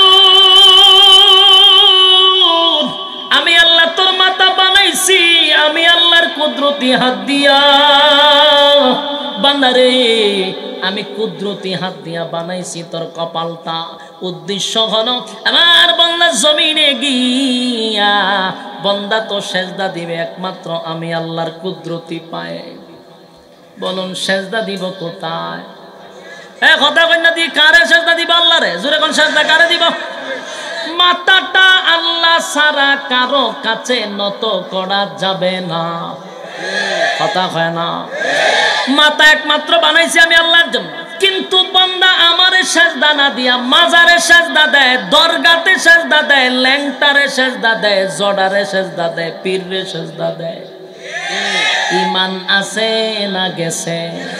Speaker 2: শুন আমি আল্লাহ তোর মাথা বানাইছি আমি আল্লাহর কুদরতি হাত দিয়া বান্দারে আমি কুদরতি হাত দিয়া বানাইছি তোর কপালটা উদ্দেশ্য হলো আমার বান্দা জমিনে গিয়া বান্দা তো সেজদা দিবে একমাত্র আমি আল্লাহর কুদরতি পায়ে বলুন সেজদা দিব কোথায় এ কথা কইনা দি কারে সেজদা দিব আল্লাহরে জোরে কোন সেজদা কারে দিব মাথাটা আল্লাহ ছাড়া কারো কাছে নত করা যাবে না কথা হয় না মাথা একমাত্র বানাইছি আমি আল্লাহর জন্য কিন্তু বান্দা আমারে সেজদা না দিয়া মাজারে সেজদা দেয় দরগাতে সেজদা দেয় ল্যাংটারে সেজদা দেয় জড়ারে সেজদা দেয় পীররে সেজদা দেয় ঈমান আছে না গেছে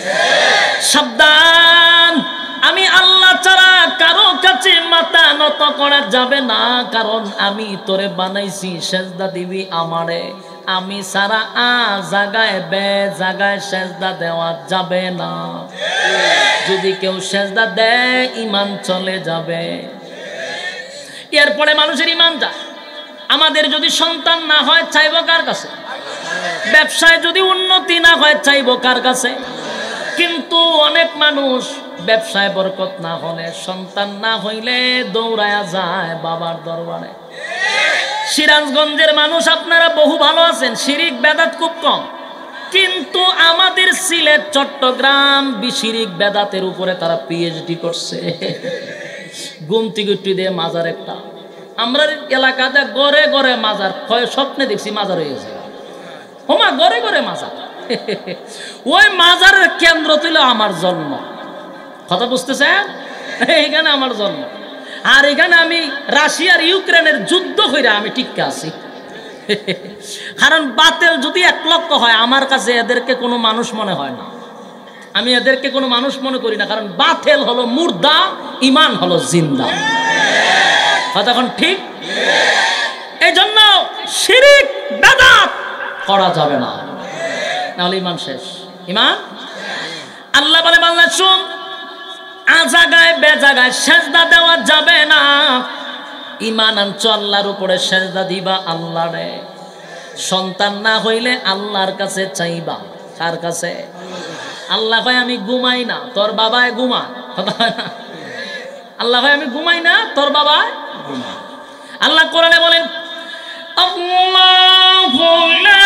Speaker 2: সাবধান আমি আল্লাহ ছাড়া কারো কাছে মাথা নত করা যাবে না কারণ আমি তোরে বানাইছি সেজদা দিবি আমারে আমি সারা আ জায়গায় বে জায়গায় সেজদা দেওয়া যাবে না যদি কেউ সেজদা দেয় ঈমান চলে যাবে এরপরে মানুষের ঈমান যায় আমাদের যদি সন্তান না হয় চাইবো কার কাছে ব্যবসায় যদি উন্নতি না হয় চাইবো কার কাছে কিন্তু অনেক মানুষ ব্যবসায় বরকত না হলে সন্তান না হইলে দৌড়ায়া যায় বাবার দরবারে সিরাজগঞ্জের মানুষ আপনারা বহু ভালো আছেন শিরিক বেদাত খুব কম কিন্তু আমাদের সিলেট চট্টগ্রাম শিরিক বেদাতের উপরে তারা পিএইচডি করছে গুমতি গুটি দিয়ে মাজার একটা আমরা এলাকাতে গড়ে গড়ে মাজার স্বপ্নে দেখছি মাজার হয়ে গেছে হোমা গড়ে গড়ে মাজার ওই মাজারের কেন্দ্র ছিল আমার জন্ম কথা বুঝতেছেন এইখানে আমার জন্ম আর এখানে আমি রাশিয়ার ইউক্রেনের যুদ্ধ করে আমি টিকে আছি কারণ বাতিল যদি এক লক্ষ হয় আমার কাছে এদেরকে কোনো মানুষ মনে হয় না আমি এদেরকে কোনো মানুষ মনে করি না কারণ বাতিল হলো মুর্দা ঈমান হলো জিন্দা কথা এখন ঠিক এই জন্য শিরিক বেদাত করা যাবে না নাহলে ঈমান শেষ ঈমান আল্লাহ বলে বান্দা শুন আ জায়গায় বে জায়গায় সেজদা দেওয়া যাবে না ঈমান আনছো আল্লাহর উপরে সেজদা দিবা আল্লাহরে সন্তান না হইলে আল্লাহর কাছে চাইবা কার কাছে আল্লাহ ভাই আমি ঘুমাই না তোর বাবায় ঘুমা আল্লাহ ভাই আমি ঘুমাই না তোর বাবায় ঘুমা আল্লাহ কোরআনে বলেন আল্লাহু লা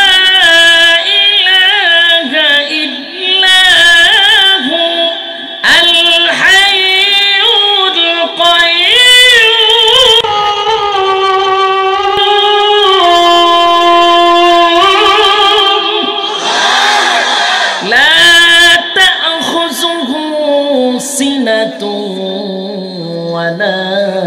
Speaker 2: ইলাহা ইল্লা হু আল হাইয়ুল কাইয়্যুম লা তা'খুযুহু সিনাতুন ওয়ালা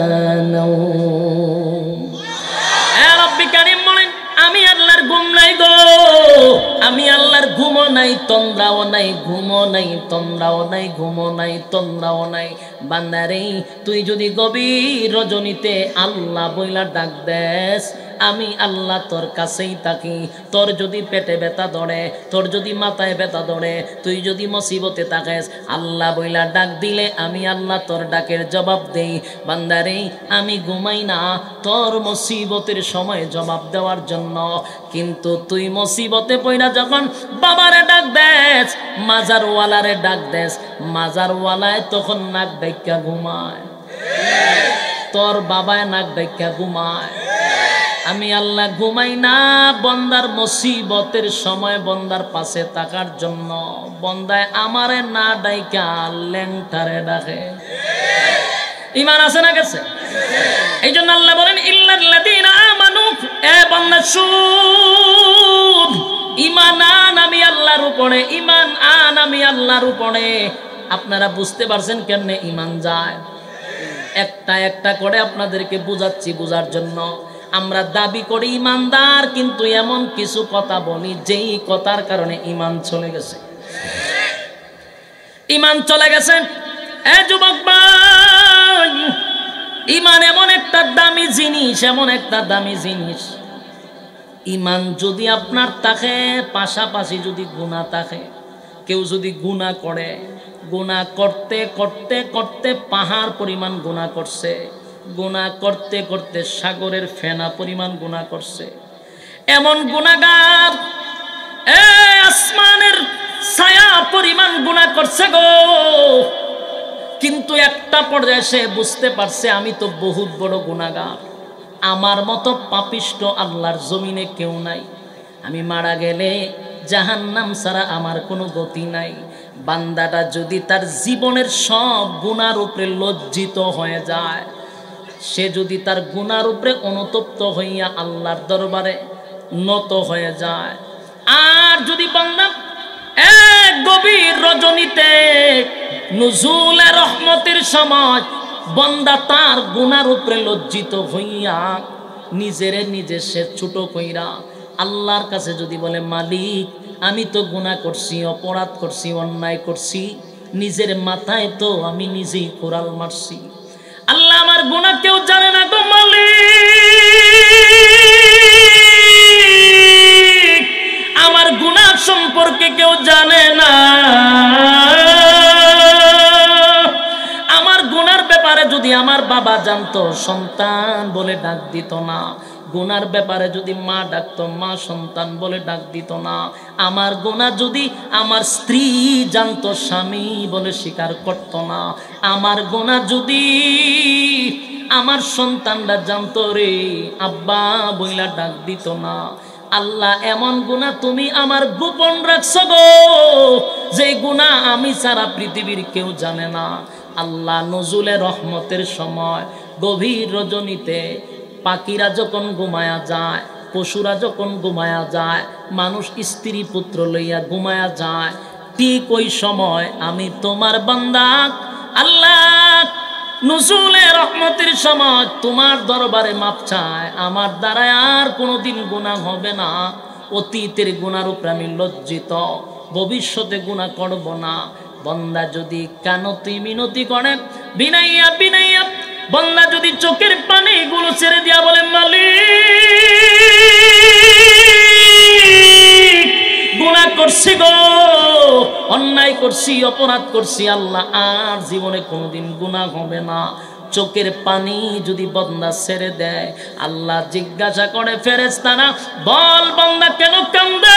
Speaker 2: নাওম এ রব্বি কারীম বলেন আমি আল্লাহর ঘুম নাই গো আমি আল্লাহর ঘুমও নাই তন্দ্রাও নাই ঘুমও নাই তন্দ্রাও নাই ঘুমও নাই তন্দ্রাও নাই বান্দারে তুই যদি গভীর রজনীতে আল্লাহ বইলা ডাক দেস আমি আল্লাহ তোর কাছেই থাকি। তোর যদি পেটে ব্যথা ধরে, তোর যদি মাথায় ব্যথা ধরে, তুই যদি মুসিবতে থাকিস, আল্লাহ বইলা ডাক দিলে আমি আল্লাহ তোর ডাকের জবাব দেই। বান্দারে আমি ঘুমাই না তোর মুসিবতের সময় জবাব দেওয়ার জন্য, কিন্তু তুই মুসিবতে পইরা যখন বাবারে ডাক দেস, মাজারওয়ালারে ডাক দেস, মাজারওয়ালায় তখন নাক ডাইকা ঘুমায়, তোর বাবায় নাক ডাইকা ঘুমায়। আমি আল্লাহ ঘুমাই না বন্দার মুসিবতের সময় বন্দার পাশে থাকার জন্য। বন্দায় আমারে না ডাইকা ল্যাংটারে ডাকে। ঈমান আছে না গেছে? এই জন্য আল্লাহ বলেন ইল্লাল্লাযীনা আমানু, এ বান্দা শুন, ঈমান আন আমি আল্লাহর উপরে, ঈমান আন আমি আল্লাহর উপরে। আপনারা বুঝতে পারছেন কেমনে ঈমান যায়? একটা একটা করে আপনাদেরকে বুঝাচ্ছি বুঝার জন্য। আমরা দাবি করি ঈমানদার, কিন্তু এমন কিছু কথা বলি যেই কথার কারণে ঈমান চলে গেছে। ঈমান চলে গেছে। এ যুবক ভাই, ঈমান এমন একটা দামি জিনিস, এমন একটা দামি জিনিস। ঈমান যদি আপনার থাকে, পাশাপাশি যদি গুনাহ থাকে, কেউ যদি গুনাহ করে, গুনাহ করতে করতে করতে পাহাড় পরিমাণ গুনাহ করছে, গুনাহ করতে করতে সাগরের ফেনা পরিমাণ গুনাহ করছে, এমন গুনাহগার এ আসমানের ছায়া পরিমাণ গুনাহ করছে গো। কিন্তু একটা পর্যায়ে সে বুঝতে পারছে আমি তো বহুত বড় গুনাহগার, আমার মতো পাপিষ্ট আল্লাহর জমিনে কেউ নাই, আমি মারা গেলে জাহান্নাম ছাড়া আমার কোনো গতি নাই। বান্দাটা যদি তার জীবনের সব গুনার উপরে লজ্জিত হয়ে যায়, সে যদি তার গুনার উপরে অনুতপ্ত হইয়া আল্লাহর দরবারে নত হয়ে যায়, আর যদি বান্দা এক গভীর রজনীতে নুজুলে রহমতের সময় বান্দা তার গুনার উপরে লজ্জিত হইয়া নিজেরে নিজে সে ছোট কইরা আল্লাহর কাছে যদি বলে, মালিক আমি তো গুনাহ করছি, অপরাধ করছি, অন্যায় করছি, নিজের মাথায় তো আমি নিজেই কোরাল মারছি, আল্লাহ আমার গুনাহ কেউ জানে না গো মালিক, আমার গুনাহ সম্পর্কে কেউ জানে না, আমার গুনার ব্যাপারে যদি আমার বাবা জানতো সন্তান বলে ডাক দিত না, গুনার ব্যাপারে যদি মা ডাকতো মা সন্তান বলে ডাক দিত না, আমার গুনাহ যদি আমার স্ত্রী জানতো স্বামী বলে স্বীকার করত না, আমার গুনাহ যদি আমার সন্তানরা জানতো রে আব্বা বইলা ডাক দিত না। আল্লাহ এমন গুনাহ তুমি আমার গোপন রাখছো গো, যে গুনাহ আমি সারা পৃথিবীর কেউ জানে না। আল্লাহ নজুলে রহমতের সময় গভীর রজনীতে পাখিরা যখন ঘুমায়া যায়, পশুরা যখন ঘুমায়া যায়, মানুষ স্ত্রী পুত্র লইয়া ঘুমায়া যায়, ঠিক ওই সময় আমি তোমার বান্দা আল্লাহ নজুলে রহমতের সময় তোমার দরবারে মাপ চায়, আমার দ্বারা আর কোনোদিন গুনাহ হবে না, অতীতের গুনার উপরে আমি লজ্জিত, ভবিষ্যতে গুনাহ করব না। বন্দা যদি কানতি মিনতি করে বিনাইয়া বিনাইয়া, বন্দা যদি চোখের পানি গুলো ছেড়ে দিয়া বলে, মালিক গুনাহ করছি গো, অন্যায় করছি, অপরাধ করছি, আল্লাহ আর জীবনে কোনোদিন গুনাহ হবে না, চোখের পানি যদি বন্দা ছেড়ে দেয়, আল্লাহ জিজ্ঞাসা করে ফেরেশতারা, বল বান্দা কেন কান্দে,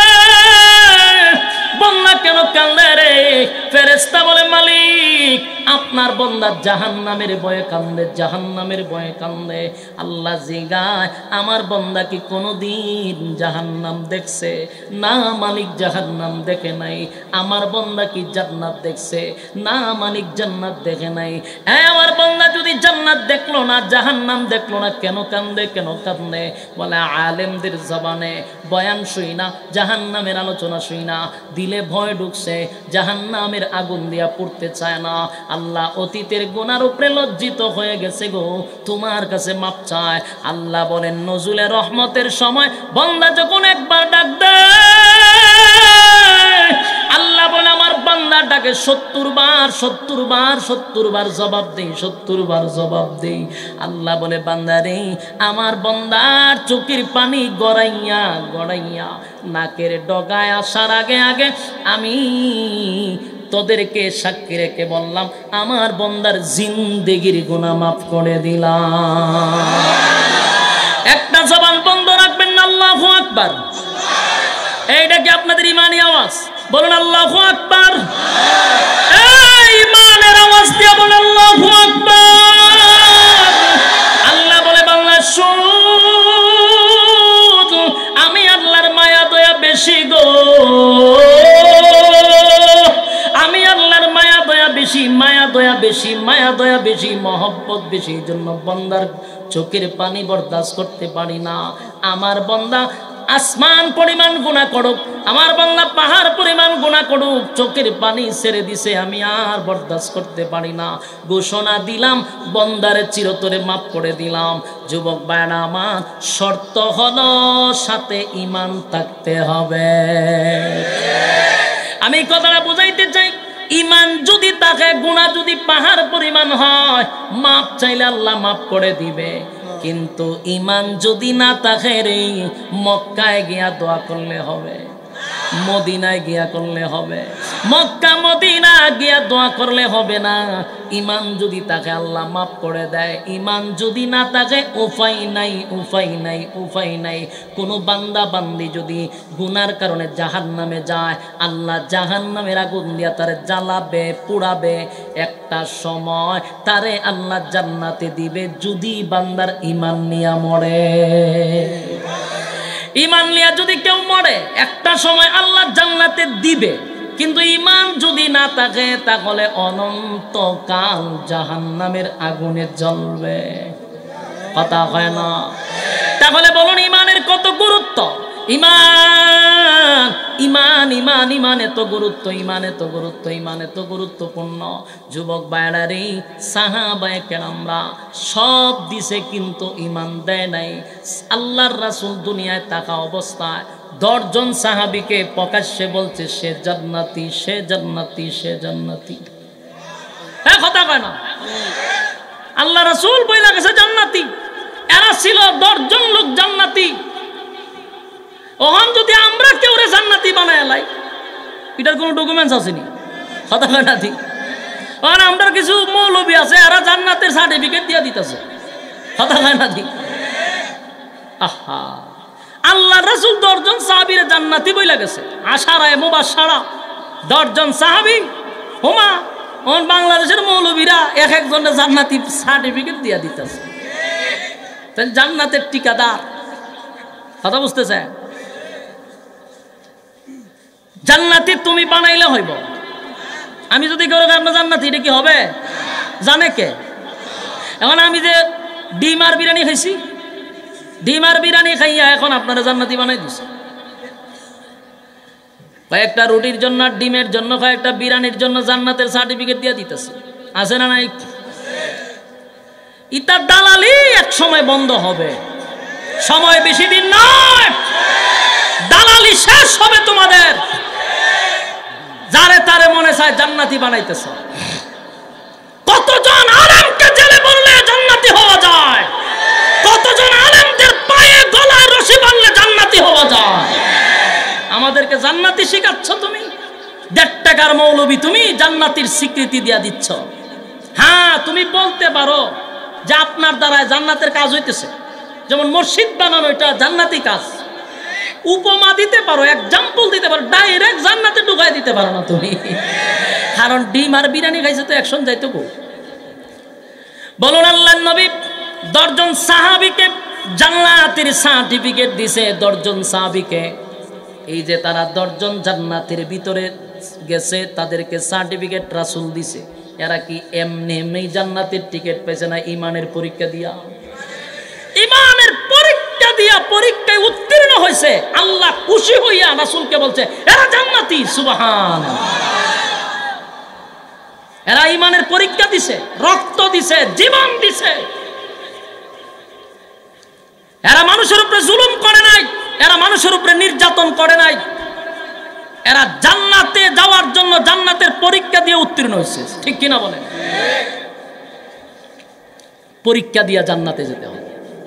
Speaker 2: বন্দা কেন কান্দে রে? ফেরেশতা বলে, মালিক আপনার বন্দা জাহান্নামের ভয়ে কান্দে, জাহান্নামের ভয়ে কান্দে। আল্লাহ জিগায়, আমার বন্দা কি কোনোদিন জাহান্নাম দেখছে? না মালিক জাহান্নাম দেখে নাই। আমার বন্দা কি জান্নাত দেখছে? না মালিক জান্নাত দেখে নাই। হ্যাঁ, আমার বন্দা যদি জান্নাত দেখলো না, জাহান্নাম দেখলো না, কেন কান্দে, কেন কান্দে? বলে আলেমদের জবানে বয়ান শুই না, জাহান্নামের আলোচনা শুই না, দিলে ভয় ঢুকছে, জাহান্নামের আগুন দিয়া পড়তে চায় না। আল্লাহ অতীতের গুনার উপরে লজ্জিত হয়ে গেছে গো, তোমার কাছে মাপ চায়। আল্লাহ বলেন নজুলে রহমতের সময় বান্দা যখন একবার ডাক দেয়, আল্লাহ বলে আমার বান্দার ডাকে সত্তর বার সত্তর বার সত্তর বার জবাব দেই, সত্তর বার জবাব দেই। আল্লাহ বলে বান্দারে আমার বান্দার চোখের পানি গড়াইয়া গড়াইয়া নাকের ডগায় আসার আগে আগে আমি তোদেরকে সাক্ষী রেখে বললাম আমার বান্দার জিন্দেগির গুনাহ মাফ করে দিলাম। একটা জবান বন্ধ রাখবেন না, আল্লাহু আকবার। এইটা কি আপনাদের ইমানি আওয়াজ? বলুন আল্লাহু আকবার। এই ইমানের আওয়াজ দিয়ে বলুন আল্লাহু আকবার। আল্লাহ বলে বাংলা শুন, আমি আল্লাহর মায়া দয়া বেশি গো, আমি আল্লাহর মায়া দয়া বেশি, মায়া দয়া বেশি, মায়া দয়া বেশি, মহব্বত বেশি, জন্য বান্দার চোখের পানি বরদাস্ত করতে পারি না। আমার বান্দা আসমান পরিমাণ গুনাহ করুক, আমার বান্দা পাহাড় পরিমাণ গুনাহ করুক, চোখের পানি ছেড়ে দিছে, আমি আর বরদাস্ত করতে পারি না। ঘোষণা দিলাম বান্দারে চিরতরে মাফ করে দিলাম। যুবক ভাইরা আমার, শর্ত হলো সাথে ঈমান থাকতে হবে। আমি কথাটা বুঝাইতে চাই, ঈমান যদি থাকে, গুনাহ যদি পাহাড় পরিমাণ হয়, মাপ চাইলে আল্লাহ মাফ করে দিবে। কিন্তু ঈমান যদি না থাকে রে, মক্কায় গিয়া দোয়া করলে হবে, মদিনায় গিয়া করলে হবে, মক্কা মদিনা গিয়া দোয়া করলে হবে না। ঈমান যদি থাকে আল্লাহ মাফ করে দেয়, ঈমান যদি না থাকে উপায় নাই, উপায় নাই, উপায় নাই। কোনো বান্দা বান্দি যদি গুনার কারণে জাহান্নামে যায়, আল্লাহ জাহান্নামের আগুন দিয়া তারে জ্বালাবে, পুড়াবে। একটা সময় তারে আল্লাহ জান্নাতে দিবে, যদি বান্দার ঈমান নিয়া মরে। ঈমান নিয়া যদি কেউ মরে, একটা সময় আল্লাহ জান্নাতে দিবে। কিন্তু ঈমান যদি না থাকে, তাহলে অনন্তকাল জাহান্নামের আগুনে জ্বলবে। কথা হয় না? তাহলে বলুন ঈমানের কত গুরুত্ব। ঈমান ঈমান ঈমান ঈমান এত গুরুত্ব, ঈমান এত গুরুত্ব, ঈমান এত গুরুত্বপূর্ণ। যুবক ভাইরা রে, সাহাবায়ে কেরামরা সব দিছে কিন্তু ঈমান দেয় নাই। আল্লাহর রাসূল দুনিয়ায় থাকা অবস্থায় দশজন সাহাবীকে প্রকাশ্যে বলছে সে জান্নাতি, সে জান্নাতি, সে জান্নাতি। হ্যাঁ, কথা কয় না? আল্লাহ রাসূল বইলা গেছে জান্নাতি। এরা ছিল দশজন লোক জান্নাতি। ওহন যদি আমরা কেউ রে জান্নাতি বানায় লাই, এটার কোনো ডকুমেন্টস আসেনি। কথা কয় না? ঠিক। আর আমরা কিছু মৌলবী আছে, এরা জান্নাতের সার্টিফিকেট দিয়ে দিতেছে। কথা কয় না? ঠিক। আহা, আল্লাহ রাসূল দশজন সাহাবীরে জান্নাতি বইলা গেছে। আশারায়ে মুবাশশারা দশজন সাহাবী। হুমা ওন বাংলাদেশের মৌলবীরা এক একজনের জান্নাতি সার্টিফিকেট দিয়ে দিতেছে। তাহলে জান্নাতের ঠিকাদার। কথা বুঝতেছে? জান্নাতি তুমি বানাইলে হইব। আমি যদি কেউ আপনার জান্নাতি, এটা কি হবে জানে কে? এখন আমি যে ডিম আর বিরিয়ানি খাইছি, ডিম আর বিরিয়ানি খাইয়া এখন আপনারা জান্নাতি বানাই দিছে। কয়েকটা রুটির জন্য, ডিমের জন্য, কয়েকটা বিরিয়ানির জন্য জান্নাতের সার্টিফিকেট দিয়ে দিতেছে। আছে না নাই? ইতার দালালি এক সময় বন্ধ হবে, সময় বেশি দিন নয়। দালালি শেষ হবে তোমাদের। যারে তারে মনে চায় জান্নাতি বানাইতেছ। কতজন আলেমকে জেলে বললে জান্নাতি হওয়া যায়, কতজন আলেমদের পায়ে গলায় রশি বাঁধলে জান্নাতি হওয়া যায়। আমাদেরকে জান্নাতি শিখাচ্ছ তুমি। দেড় টাকার মৌলবী তুমি জান্নাতির স্বীকৃতি দিয়া দিচ্ছ। হ্যাঁ, তুমি বলতে পারো যে আপনার দ্বারা জান্নাতের কাজ হইতেছে, যেমন মসজিদ বানানো, এটা জান্নাতি কাজ। উপমা দিতে পারো, এক্সাম্পল দিতে পারো, ডাইরেক্ট জান্নাতে ঢুকাই দিতে পারো না তুমি। কারণ ডিম আর বিরিয়ানি খাইছে তো একশন যাইতো গো। বলুন আল্লাহর নবী দশজন সাহাবীকে জান্নাতের সার্টিফিকেট দিছে। দশজন সাহাবীকে, এই যে তারা দশজন জান্নাতের ভিতরে গেছে, তাদেরকে সার্টিফিকেট রাসূল দিছে। এরা কি এমনি এমনি জান্নাতের টিকিট পেয়েছে না ঈমানের পরীক্ষা দিয়া? ঈমানের পরীক্ষা দিয়া পরীক্ষায় উত্তীর্ণ হয়েছে। আল্লাহ খুশি হইয়া রাসূলকে বলছে এরা জান্নাতি। সুবহানাল্লাহ। এরা ঈমানের পরীক্ষা দিছে, রক্ত দিছে, জীবন দিছে। এরা মানুষের উপরে জুলুম করে নাই, এরা মানুষের উপরে নির্যাতন করে নাই। এরা জান্নাতে যাওয়ার জন্য জান্নাতের পরীক্ষা দিয়ে উত্তীর্ণ হয়েছে, ঠিক কিনা বলেন? পরীক্ষা দিয়ে জান্নাতে যেতে হবে।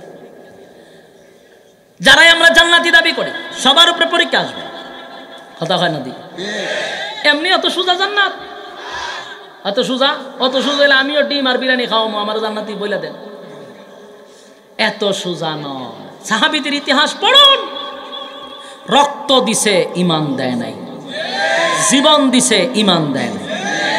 Speaker 2: যারাই আমরা জান্নাতি দাবি করি সবার উপরে পরীক্ষা আসবে, কথা হয় না? দিই এমনি অত সোজা জান্নাত, অত সোজা, অত সোজা হলে আমিও ডিম আর বিরিয়ানি খাওয়াবো, আমার জান্নাতি বইলা দেন। এত সোজা নয়। সাহাবীদের ইতিহাস পড়ুন। রক্ত দিছে ঈমান দেয় নাই, জীবন দিছে ঈমান দেয় নাই।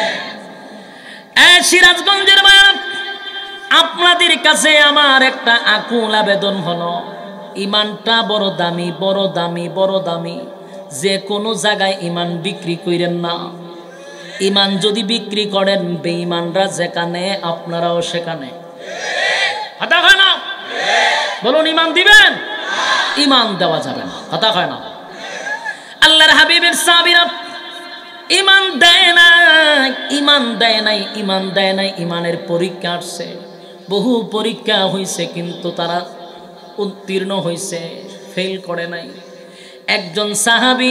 Speaker 2: এই সিরাজগঞ্জের মায়া, আপনাদের কাছে আমার একটা আকুল আবেদন হলো, ঈমানটা বড় দামি, বড় দামি, বড় দামি। যে কোনো জায়গায় ঈমান বিক্রি করেন না। ঈমান যদি বিক্রি করেন, বেঈমানরা যেখানে আপনারাও সেখানে। কথা হয় না? বলুন, ঈমান দিবেন? ঈমান দেওয়া যাবে না, কথা হয় না? আল্লাহর হাবিবের সাহাবীরা ঈমান দেয় নাই, ঈমান দেয় নাই, ঈমান দেয় নাই। ঈমানের পরীক্ষা আসছে, বহু পরীক্ষা হয়েছে, কিন্তু তারা উত্তীর্ণ হয়েছে, ফেল করে নাই। একজন সাহাবী,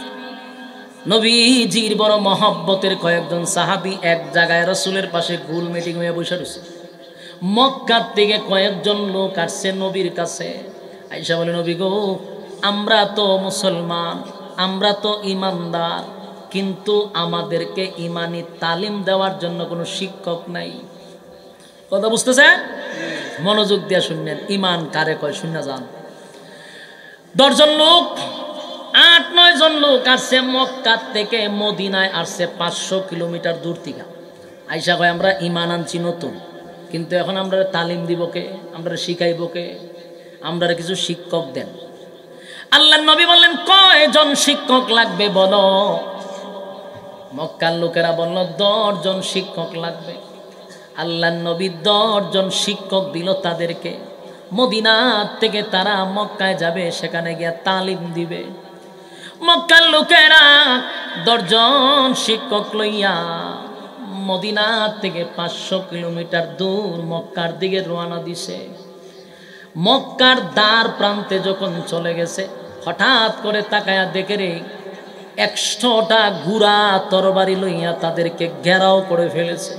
Speaker 2: নবীজির বড় মহব্বতের কয়েকজন সাহাবী এক জায়গায় রাসূলের পাশে গোল মিটিং হয়ে বসে রয়েছে। মক্কার থেকে কয়েকজন লোক আসছে নবীর কাছে। আয়েশা বলে, নবী গো, আমরা তো মুসলমান, আমরা তো ঈমানদার, কিন্তু আমাদেরকে ঈমানি তালিম দেওয়ার জন্য কোনো শিক্ষক নাই। কথা বুঝতেছে? মনোযোগ দিয়ে শুনবেন। ঈমান কারে কয় শুনে যান। দশজন লোক, আট নয় জন লোক আসছে মক্কা থেকে মদিনায়, আসছে পাঁচশো কিলোমিটার দূর থেকে। আয়েশা কয়, আমরা ঈমান আনছি নতুন, কিন্তু এখন আমরা তালিম দিব কে, আমরা শিখাইব কে? আমরা কিছু শিক্ষক দেন। আল্লাহর নবী বললেন, কয়জন শিক্ষক লাগবে বলো? মক্কার লোকেরা বলল, দশ জন শিক্ষক লাগবে। আল্লাহর নবী দশ জন শিক্ষক দিল তাদেরকে। মদিনা থেকে তারা মক্কায় যাবে, সেখানে গিয়ে তালিম দিবে। মক্কার লোকেরা দশজন শিক্ষক লইয়া মদিনা থেকে পাঁচশো কিলোমিটার দূর মক্কার দিকে রওনা দিছে। মক্কার দ্বার প্রান্তে যখন চলে গেছে, হঠাৎ করে তাকায়া দেখে রে, একশোটা ঘোড়া তরবারি লইয়া তাদেরকে ঘেরাও করে ফেলেছে।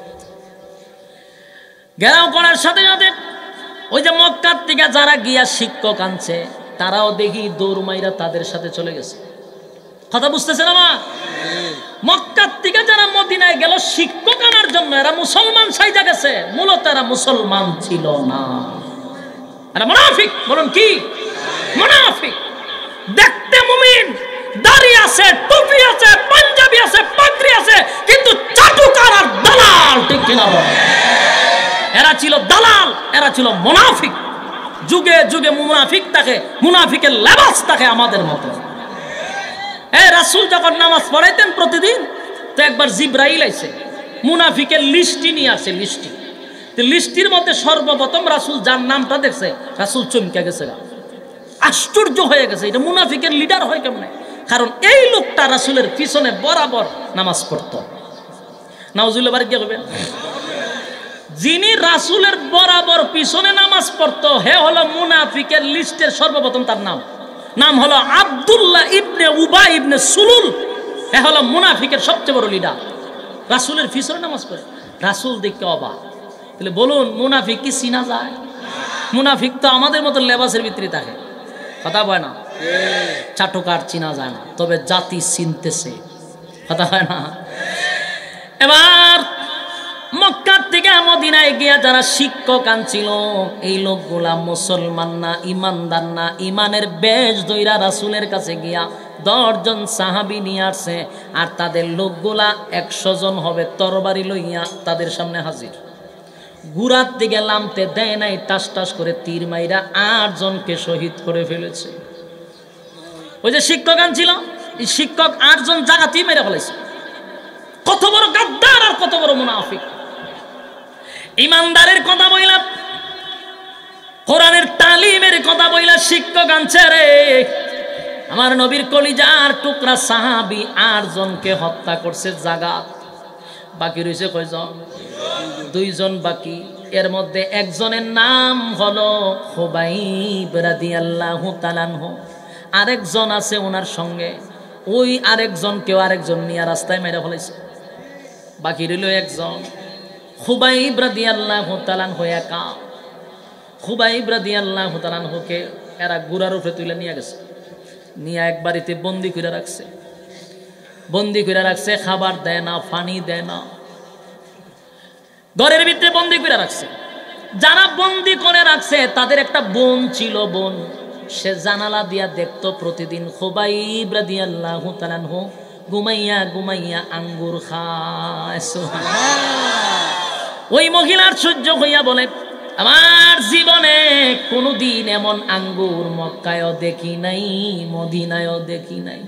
Speaker 2: ঘেরাও করার সাথে সাথে ওই যে মক্কার থেকে যারা গিয়া শিক্ষক আনছে, তারাও দেখি দৌড় মাইরা তাদের সাথে চলে গেছে। কথা বুঝতেছেন আমার? মক্কার থেকে যারা মদিনায় গেল শিক্ষক আনার জন্য, এরা মুসলমান সাইজা গেছে, মূলত এরা মুসলমান ছিল না, এরা মুনাফিক। বলুন কি? মুনাফিক। দেখতে মুমিন, দাড়ি আছে, টুপি আছে, পাঞ্জাবি আছে, পাগড়ি আছে, কিন্তু চাটুকার আর দালাল, ঠিক কিনা বলেন? এরা ছিল দালাল, এরা ছিল মুনাফিক। যুগে যুগে মুনাফিক থাকে, মুনাফিকের লেবাস থাকে আমাদের মতো। এই রাসূল যখন নামাজ পড়াইতেন প্রতিদিন, তো একবার জিব্রাইল আইছে, মুনাফিকের লিস্টি নিয়ে আসে। লিস্টি, লিস্টির মধ্যে সর্বপ্রথম রাসূল যার নামটা দেখছে, রাসূল চমকে গেছে, আশ্চর্য হয়ে গেছে, এটা মুনাফিকের লিডার হয় কেমনে? কারণ এই লোকটা রাসূলের পিছনে বরাবর নামাজ পড়তো। নাউজুবিল্লাহ, বাড়ি গিয়ে বলবেন, যিনি রাসূলের বরাবর পিছনে নামাজ পড়তো, হে হলো মুনাফিকের লিস্টের সর্বপ্রথম তার নাম নাম হলো আব্দুল্লাহ ইবনে উবাই ইবনে সুলুল। হে হলো মুনাফিকের সবচেয়ে বড় লিডার, রাসূলের পিছনে নামাজ পড়ে। রাসূল দেখতে অবাক। তাহলে বলুন, মুনাফিক কি চিনা যায়? মুনাফিক তো আমাদের মতো লেবাসের ভিতরে থাকে, কথা বয় না। চাটুকার চিনা যায় না, তবে জাতি চিনতেছে, কথা হয় না। এবার মক্কার থেকে মদিনায় গিয়া যারা শিক্ষক আনছিল, এই লোকগুলা মুসলমান না, ইমানদার না। ইমানের বেশ দইরা রাসূলের কাছে গিয়া দশজন সাহাবী নিয়ে আসছে, আর তাদের লোকগুলা একশো জন হবে, তরবারি লইয়া তাদের সামনে হাজির। ঘোড়ার দিকে নামতে দেয় নাই, টাস টাস করে তীর মাইরা আট জনকে শহীদ করে ফেলেছে। ওই যে শিক্ষক আনছিল, এই শিক্ষক আটজন জায়গাতেই মেরে ফেলেছে। কত বড় গাদ্দার আর কত বড় মুনাফিক! ইমানদারের কথা বইলা, কোরআনের তালিমের কথা বইলা শিক্ষক আনছে রে। আমার নবীর কলিজার টুকরা সাহাবী আট জনকে হত্যা করছে জাগাত। বাকি রয়েছে কয়জন? দুইজন বাকি। এর মধ্যে একজনের নাম হলো খুবাইব রাদিয়াল্লাহু তাআলা আনহু, আরেকজন আছে ওনার সঙ্গে, ওই আরেকজন কেউ আরেকজন নিয়ে রাস্তায় মেরে ফেলাইছে, বাকি রইল একজন। খুবাইব রাদিয়াল্লাহু তাআলা আনহু একা। খুবাইব রাদিয়াল্লাহু তাআলা আনহুকে এরা গুড়ার উপরে তুলে নিয়ে গেছে, নিয়ে এক বাড়িতে বন্দি করে রাখছে। বন্দি করে রাখছে, খাবার দেয় না, পানি দেয় না, ঘরের ভিতরে বন্দি করে রাখছে। যারা বন্দি করে রাখছে তাদের একটা বোন ছিল, বোন সে জানালা দিয়া দেখতো প্রতিদিন খুবাইব রাদিয়াল্লাহু তাআলা আনহু ঘুমাইয়া ঘুমাইয়া আঙ্গুর খায়। ওই মহিলার সহ্য হইয়া বলে, আমার জীবনে কোনোদিন এমন আঙ্গুর মক্কায়ও দেখি নাই, মদিনায়ও দেখি নাই।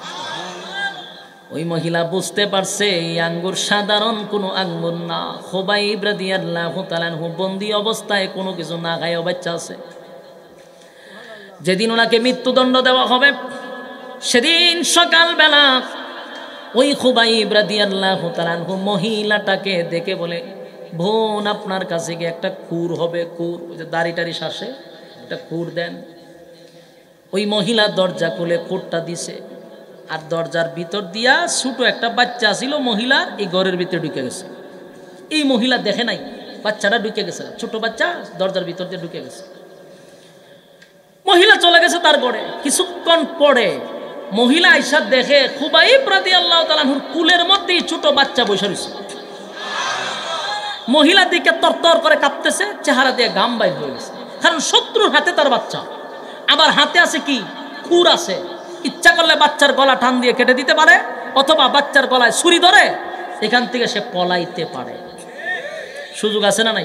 Speaker 2: ওই মহিলা বুঝতে পারছে এই আঙ্গুর সাধারণ কোনো আঙ্গুর না। খুবাইব রাদিয়াল্লাহু তাআলা আনহু বন্দি অবস্থায় কোনো কিছু না খায় বাচ্চা আছে। যেদিন ওনাকে মৃত্যুদণ্ড দেওয়া হবে সেদিন সকালবেলা ওই খুবাইব রাদিয়াল্লাহু তাআলা আনহু মহিলাটাকে দেখে বলে, বোন আপনার কাছে গিয়ে একটা কুর হবে, কুর, ওই যে দাড়ি টাড়ি শ্বাসে একটা কুর দেন। ওই মহিলা দরজা খুলে কুরটা দিছে, আর দরজার ভিতর দিয়া ছোট একটা বাচ্চা ছিল মহিলার, এই ঘরের ভিতরে ঢুকে গেছে। এই মহিলা দেখে নাই বাচ্চাটা ঢুকে গেছে, ছোট বাচ্চা দরজার ভিতর দিয়ে ঢুকে গেছে। মহিলা চলে গেছে তার ঘরে। কিছুক্ষণ পরে মহিলা আইসা দেখে খুবাইব রাদিয়াল্লাহু তাআলা আনহুর কুলের মধ্যেই ছোট বাচ্চা বসে রয়েছে। মহিলার দিকে তরতর করে কাঁপতেছে, চেহারা দিয়ে গাম বাইর হয়ে গেছে, কারণ শত্রুর হাতে তার বাচ্চা, আবার হাতে আছে কি কুর আছে। ইচ্ছা করলে বাচ্চার গলা টান দিয়ে কেটে দিতে পারে, অথবা বাচ্চার গলায় ছুরি ধরে এখান থেকে সে পলাইতে পারে। সুযোগ আছে না নাই?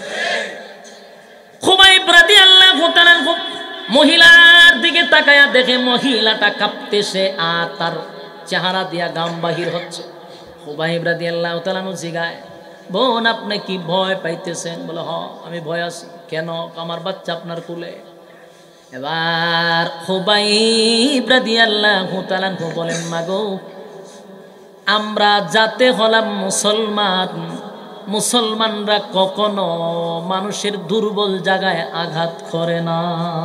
Speaker 2: খুবাইব রাদিয়াল্লাহু তাআলা আনহু মহিলার দিকে তাকায়া দেখে মহিলাটা কাঁপতেছে আর তার চেহারা দিয়া গাম বাহির হচ্ছে। খুবাইব রাদিয়াল্লাহু তাআলা আনহু জিগায়, বোন আপনি কি ভয় পাইতেছেন? বলে, হ আমি ভয় আছি। কেন? আমার বাচ্চা আপনার কুলে। এবার খুবাইব রাদিয়াল্লাহু তাআলা আনহু বলেন, মাগো আমরা যাতে হলাম মুসলমান, মুসলমানরা কখনো মানুষের দুর্বল জায়গায় আঘাত করে না।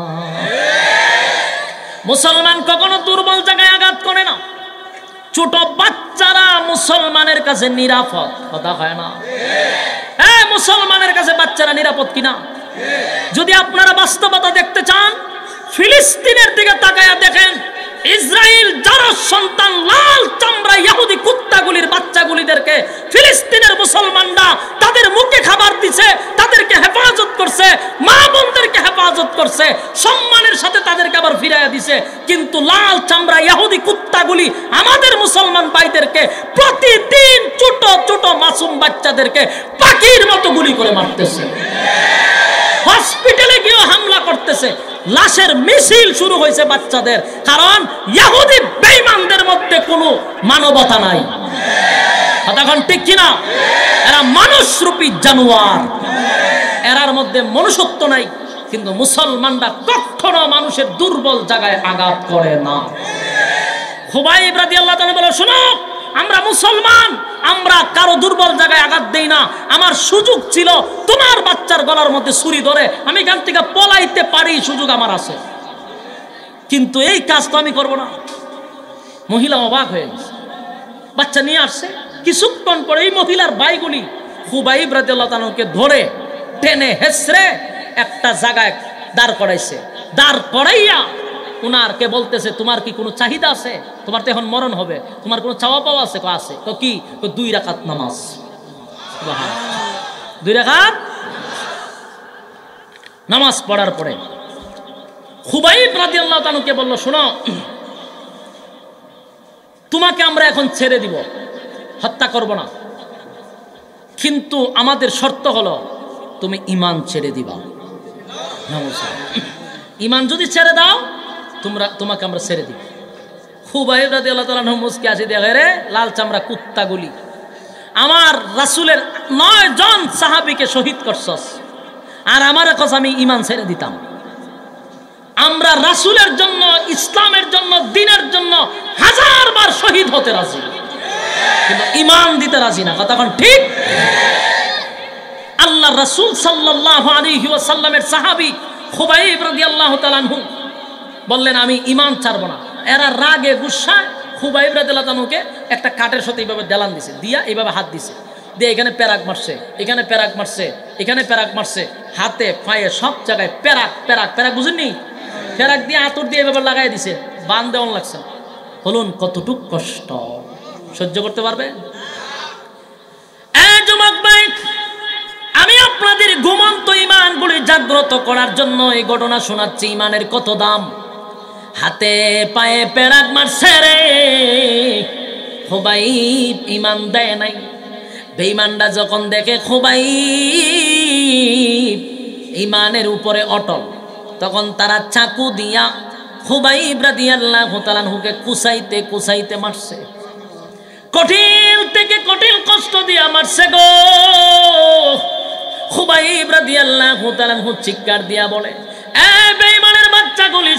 Speaker 2: মুসলমান কখনো দুর্বল জায়গায় আঘাত করে না। ছোট বাচ্চারা মুসলমানের কাছে নিরাপদ, কথা হয় না? হ্যাঁ, মুসলমানের কাছে বাচ্চারা নিরাপদ কিনা? যদি আপনারা বাস্তবতা দেখতে চান, ফিলিস্তিনের দিকে তাকায়া দেখেন, ইসরায়েল যারা সন্তান লাল চামড়া ইহুদি কুত্তাগুলির বাচ্চাগুলিদেরকে ফিলিস্তিনের মুসলমানরা তাদের মুখে খাবার দিছে, তাদেরকে হেফাজত করছে, মা বোনদেরকে হেফাজত করছে, সম্মানের সাথে তাদেরকে আবার ফিরাইয়া দিছে। কিন্তু লাল চামড়া ইহুদি কুত্তাগুলি আমাদের মুসলমান ভাইদেরকে প্রতিদিন ছোট ছোট মাসুম বাচ্চাদেরকে পাখির মতো গুলি করে মারতেছে, হসপিটালে গিয়ে হামলা করতেছে, লাশের মিছিল শুরু হয়েছে বাচ্চাদের। কারণ ইহুদি বেঈমানদের মধ্যে কোনো মানবতা নাই। তখন ঠিক কিনা? এরা মানুষরূপী জানোয়ার, এরার মধ্যে মনুষ্যত্ব নাই। কিন্তু মুসলমানরা কখনো মানুষের দুর্বল জায়গায় আঘাত করে না। খুবাইব রাদিয়াল্লাহু তাআলা বলে, শোনো, আমরা মুসলমান, আমরা কারো দুর্বল জায়গায় আঘাত দেই না। আমার সুযোগ ছিল তোমার বাচ্চার গলার মধ্যে ছুরি ধরে আমি এখান থেকে পলাইতে পারি, সুযোগ আমার আছে, কিন্তু এই কাজ তো আমি করব না। মহিলা অবাক হয়ে গেছে, বাচ্চা নিয়ে আসছে। কিছুক্ষণ পরে এই মহিলার ভাইগুলি খুবাইব রাদিয়াল্লাহু তাআলাকে ধরে টেনে হেসড়ে একটা জায়গায় দাঁড় করাইছে। দাঁড় করাইয়া উনারকে বলতেছে, তোমার কি কোনো চাহিদা আছে? তোমার তো এখন মরণ হবে, তোমার কোনো চাওয়া পাওয়া আছে? আছে। তো কি? দুই রাকাত নামাজ। দুই রাকাত নামাজ পড়ার পরে খুবাইব রাদিয়াল্লাহু তাআলাকে বলল, শোনো, তোমাকে আমরা এখন ছেড়ে দিব, হত্যা করব না, কিন্তু আমাদের শর্ত হলো তুমি ঈমান ছেড়ে দিবা। ঈমান যদি ছেড়ে দাও তোমরা তোমাকে আমরা ছেড়ে দিব। খুবাইব রাদিয়াল্লাহু তাআলা মুস্কি আসি দেখে, রে লাল চামড়া কুত্তাগুলি, আমার রাসূলের নয় জন সাহাবীকে শহীদ করছস, আর আমার কাছে আমি ঈমান ছেড়ে দিতাম। আমরা রাসূলের জন্য, ইসলামের জন্য, দ্বীনের জন্য হাজার বার শহীদ হতে রাজি, কিন্তু ঈমান দিতে রাজি না। কথা কোন ঠিক? আল্লাহ রাসূল সাল্লাল্লাহু আলাইহি ওয়াসাল্লামের সাহাবী খুবাইব রাদিয়াল্লাহু তাআলা আনহু বললেন, আমি ঈমান ছাড়ব না। এরা রাগে গুসায় খুবাইব রাদিয়াল্লাহু তাআলাকে একটা কাঠের সাথে এইভাবে দেলান দিছে, দিয়া এইভাবে হাত দিছে, দিয়ে এখানে প্যারাক মারছে, এখানে প্যারাক মারছে, এখানে প্যারাক মারছে, হাতে পায়ে সব জায়গায় প্যারাক প্যারাক প্যারাক বুঝেননি, প্যারাক দিয়ে আতর দিয়ে এভাবে লাগাই দিছে, বান দেওয়ান লাগছে। বলুন কতটুক কষ্ট সহ্য করতে পারবে? এই যুবক ভাই, আমি আপনাদের ঘুমন্ত ঈমানগুলি জাগ্রত করার জন্য এই ঘটনা শোনাচ্ছি। ঈমানের কত দাম, হাতে পায়ে প্যারাক মারছে রে, খুবাইব ঈমান দেয় নাই। বেঈমানরা যখন দেখে খুবাইব ঈমানের উপরে অটল, তখন তারা চাকু দিয়া খুবাইব রাদিয়াল্লাহু তাআলা আনহুকে কুচাইতে কুচাইতে মারছে, কঠিন থেকে কঠিন কষ্ট দিয়া মারছে গো। খুবাইব রাদিয়াল্লাহু তাআলা আনহু চিৎকার দিয়া বলে, এ বেঈমানের বাচ্চাগুলি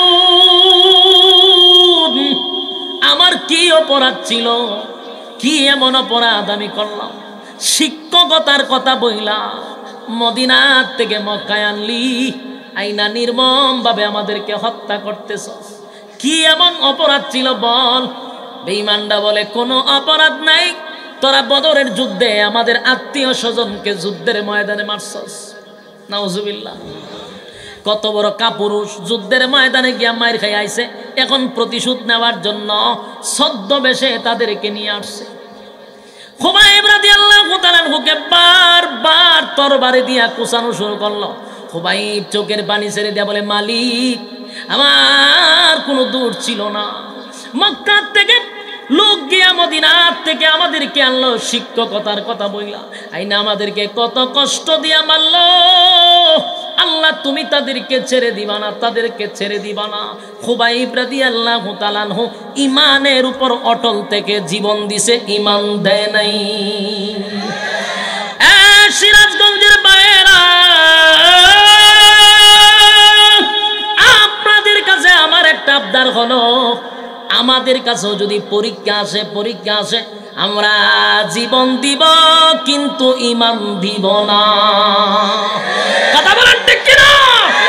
Speaker 2: শুন, আমার কি অপরাধ ছিল, কি এমন অপরাধ আমি করলাম? শিক্ষকতার কথা বইলা মদিনার থেকে মক্কায় আনলি, আইনা নির্মম ভাবে আমাদেরকে হত্যা করতেছ, কি এমন অপরাধ ছিল বল? বেঈমানরা বলে, কোনো অপরাধ নাই, তোরা বদরের যুদ্ধে আমাদের আত্মীয় স্বজনকে যুদ্ধের ময়দানে মারছস। নাউজুবিল্লাহ। কত বড় কাপুরুষ, যুদ্ধের ময়দানে গিয়া মাইর খাই আইছে, এখন প্রতিশোধ নেওয়ার জন্য ছদ্মবেশে তাদেরকে নিয়ে আসছে। খুবাইব রাদিয়াল্লাহু তাআলা আনহুকে বারবার তরবারি দিয়া কুচানো শুরু করলো। খুবাইব চোখের পানি ছেড়ে দিয়া বলে, মালিক, আমার কোনো দূর ছিল না, মক্কা থেকে লোক গিয়া মদিনার থেকে আমাদেরকে আনলো, শিক্ষকতার কথা বইলা আইনা আমাদেরকে কত কষ্ট দিয়া মারলো। আল্লাহ তুমি তাদেরকে ছেড়ে দিবা না, তাদেরকে ছেড়ে দিবা না। খুবাইব রাদিয়াল্লাহু তাআলা আনহু ঈমানের উপর অটল থেকে জীবন দিছে, ঈমান দেয় নাই। এ সিরাজগঞ্জের বাইরা, আপনাদের কাছে আমার একটা আবদার হলো, আমাদের কাছেও যদি পরীক্ষা আসে পরীক্ষা আসে আমরা জীবন দিব কিন্তু ঈমান দিব না। কথা বলেন ঠিক কি না?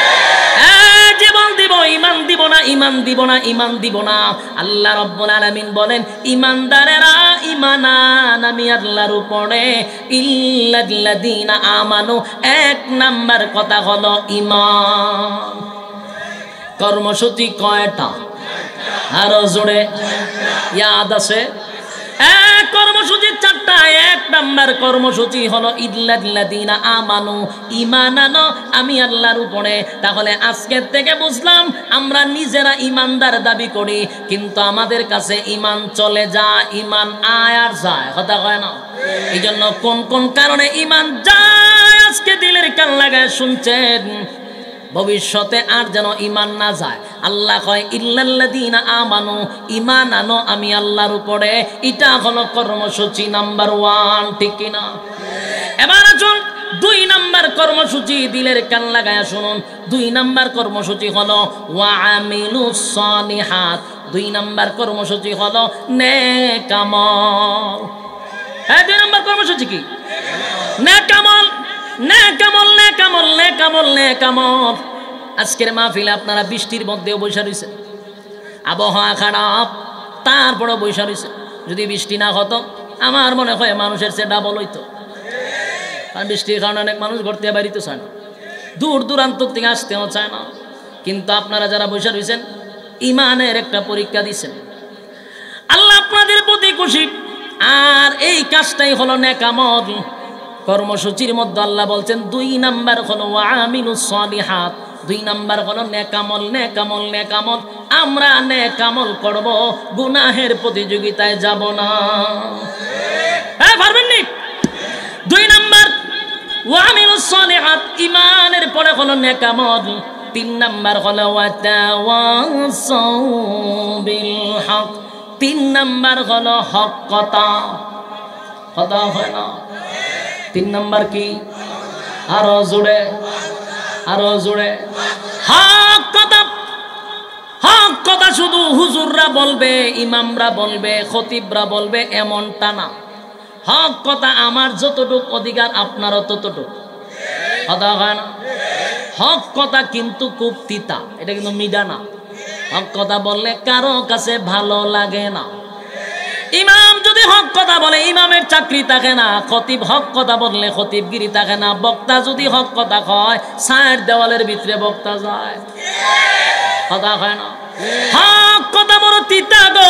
Speaker 2: জীবন দিব ঈমান দিব না, ঈমান দিব না, ঈমান দিব না। আল্লাহ রাব্বুল আলামিন বলেন, ঈমানদারেরা ঈমান আন আমি আল্লাহর উপরে, ইল্লাল্লাযীনা আমানু, এক নাম্বার কথা হলো ঈমান। কর্মসূচি কয়টা? আরো জোরে ইয়াদ আছে? এক কর্মসূচি চারটা। এক নাম্বার কর্মসূচি হলো ইল্লাল্লাযীনা আমানু, ঈমান আনো আমি আল্লাহর উপরে। তাহলে আজকের থেকে বুঝলাম আমরা নিজেরা ঈমানদার দাবি করি, কিন্তু আমাদের কাছে ঈমান চলে যায়, ঈমান আয় আর যায়, কথা কয় না? এই জন্য কোন কোন কারণে ঈমান যায় আজকে দিলের কান লাগায় শুনছেন, ভবিষ্যতে আর যেন ঈমান না যায়। আল্লাহ কয় ইল্লাল্লাযীনা আমানু, ঈমান আনো আমি আল্লাহর উপরে। এটা হলো কর্মসূচি নাম্বার ওয়ান, ঠিক কিনা? এবার আসুন দুই নাম্বার কর্মসূচি, দিলের কান লাগায় শুনুন। দুই নাম্বার কর্মসূচি হলো ওয়া আমিলুস সালিহাত। দুই নাম্বার কর্মসূচি হলো নেক আমল। হ্যাঁ, দুই নাম্বার কর্মসূচি কি? নেক আমল, নেক আমল, নেক আমল, নেক আমল, নেক আমল। আজকের মাহফিলে আপনারা বৃষ্টির মধ্যেও বৈশা রয়েছে, আবহাওয়া খারাপ, তারপরে বৈশা রয়েছে। যদি বৃষ্টি না হতো আমার মনে হয় মানুষের সে ডাবল হইতো, কারণ বৃষ্টির কারণে অনেক মানুষ ঘর থেকে বাড়িতে চায় না, দূর দূরান্ত থেকে আসতেও চায় না। কিন্তু আপনারা যারা বৈশা রয়েছেন ঈমানের একটা পরীক্ষা দিচ্ছেন, আল্লাহ আপনাদের প্রতি খুশি। আর এই কাজটাই হলো নেক আমল। কর্মসূচির মধ্যে আল্লাহ বলছেন দুই নাম্বার হলো ওয়া আমিলুস সালিহাত, দুই নাম্বার হলো নেক আমল, নেক আমল, নেক আমল। আমরা নেক আমল করব, গুনাহের প্রতিযোগিতায় যাব না। হ্যাঁ, পারবেন নি? দুই নাম্বার ওয়া আমিলুস সালিহাত, ঈমানের পরে হলো নেক আমল। তিন নাম্বার হলো ওয়া তাওয়াসাউ বিল হক, তিন নাম্বার হলো হক কথা। কথা হয় না? তিন নাম্বার কি? আরো জোরে, আরো জোরে। হক কথা। হক কথা শুধু হুজুররা বলবে, ইমামরা বলবে, খতিবরা বলবে এমনটা না। হক কথা আমার যতটুক অধিকার আপনারও ততটুক। কথা হয় না? হক কথা কিন্তু খুব তিতা, এটা কিন্তু মিডা না। হক কথা বললে কারো কাছে ভালো লাগে না। ইমাম যদি হক কথা বলে ইমামের চাকরি থাকে না, খতিব হক কথা বললে খতিবগিরি থাকে না, বক্তা যদি হক কথা কয় সাইড দেওয়ালের ভিতরে বক্তা যায়, কথা হয় না। হক কথা বড় তিতা গো,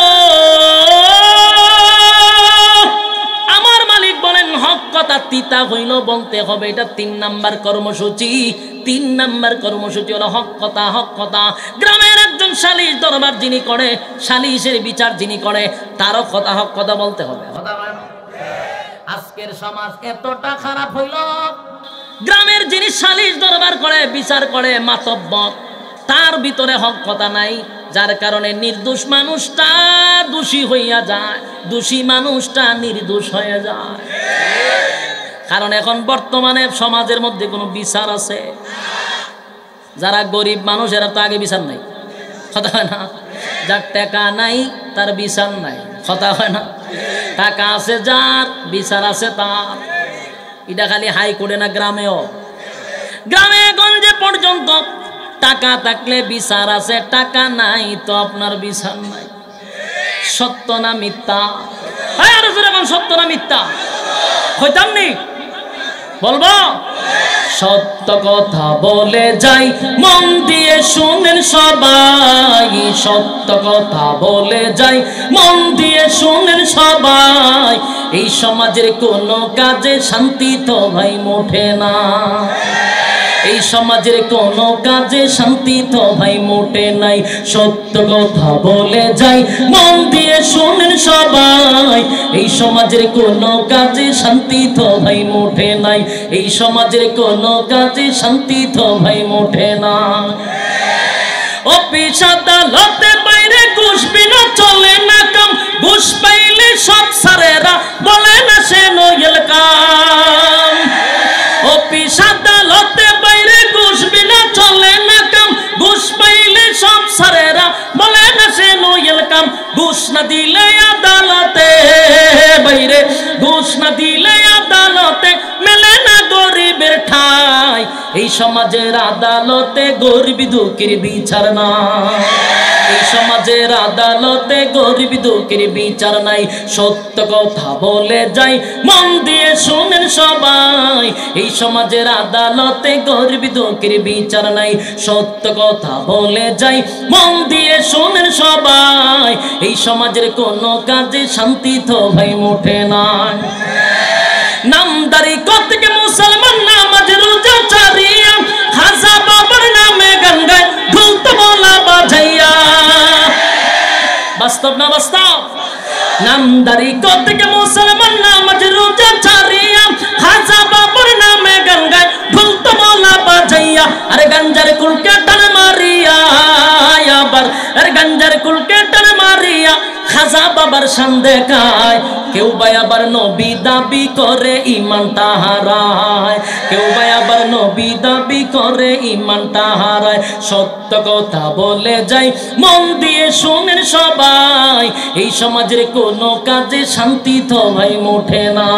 Speaker 2: আমার মালিক বলেন হক কথা তিতা হইল বলতে হবে। এটা তিন নাম্বার কর্মসূচি। তিন নাম্বার কর্মসূচি হলো হক কথা। হক কথা গ্রামের একজন সালিশ দরবার যিনি করে, সালিশের বিচার যিনি করে, তারও কথা হক কথা বলতে হবে। আজকের সমাজ এতটা খারাপ হইল, গ্রামের যিনি সালিশ দরবার করে বিচার করে মাতব্বর, তার ভিতরে হক কথা নাই, যার কারণে নির্দোষ মানুষটা দোষী হইয়া যায়, দোষী মানুষটা নির্দোষ হয়ে যায়। কারণ এখন বর্তমানে সমাজের মধ্যে কোনো বিচার আছে? যারা গরিব মানুষ এরা তো আগে বিচার নাই, কথা হয় না। যার টাকা নাই তার বিচার নাই, কথা হয় না। টাকা আছে যার, বিচার আছে তার। এটা খালি হাইকোর্টে না, গ্রামেও, গ্রামে গঞ্জে পর্যন্ত টাকা থাকলে বিচার আছে, টাকা নাই তো আপনার বিচার নাই। সত্য না মিথ্যা? এখন সত্য না মিথ্যা হইতাম নি বলবো? সত্য কথা বলে যাই, মন দিয়ে শুনেন সবাই। সত্য কথা বলে যাই, মন দিয়ে শুনেন সবাই। এই সমাজের কোনো কাজে শান্তি তো ভাই মোটে না, এই সমাজের কোনো কাজে শান্তি তো ভাই মোটে নাই। সত্য কথা বলে যাই, মন দিয়ে শুনেন সবাই। এই সমাজের কোনো কাজে শান্তি তো ভাই মোটে নাই, এই সমাজের কোনো কাজে শান্তি তো ভাই মোটে না। অফিস আদালতে বাইরে ঘুষ বিনা চলে না কাম, ঘুষ পাইলে সব সারেরা বলে না সে নইল কাম। অফিস আদালতে বাইরে ঘুষ বিনা চলে না কাম, ঘুষ পাইলে সব সারেরা বলে না সে নইল কাম। ঘুষ না দিলে আদালতে বাইরে, ঘুষ না দিলে আদালতে মেলে না গরিবের ঠাই। এই সমাজের আদালতে গরিব দুঃখীর বিচার না, এই সমাজের আদালতে গরিব দুঃখীর বিচার নাই। সত্য কথা বলে যাই, মন দিয়ে শুনেন সবাই। এই সমাজের আদালতে গরিব দুঃখীর বিচার নাই। সত্য কথা বলে যাই, মন দিয়ে শুনেন সবাই। এই সমাজের কোনো কাজে শান্তি তো ভাই মোটে না। নামদারি কতকে মুসলমান নামাজ রোজা চারিয়া, খাজা বাবার নামে গান গায় ঢোল তবলা বাজাইয়া। বাস্তব না বাস্তব? নামদারি কতকে মুসলমান নামাজ রোজা চারিয়া, খাজা বাবার নামে গান গায় ঢোল তবলা বাজাইয়া। আরে গাঞ্জার কুলকে টান মারিয়া, আবার আরে গাঞ্জার কুলকে টান মারিয়া খাজা বাবার শান দেখায়। কেউ ভাই আবার নবী দাবি করে ইমানটা হারায়, কেউ ভাই আবার নবী দাবি করে ইমানটা হারায়। সত্য কথা বলে যাই, মন দিয়ে শুনেন সবাই। এই সমাজের কোনো কাজে শান্তি তো ভাই মোটে না।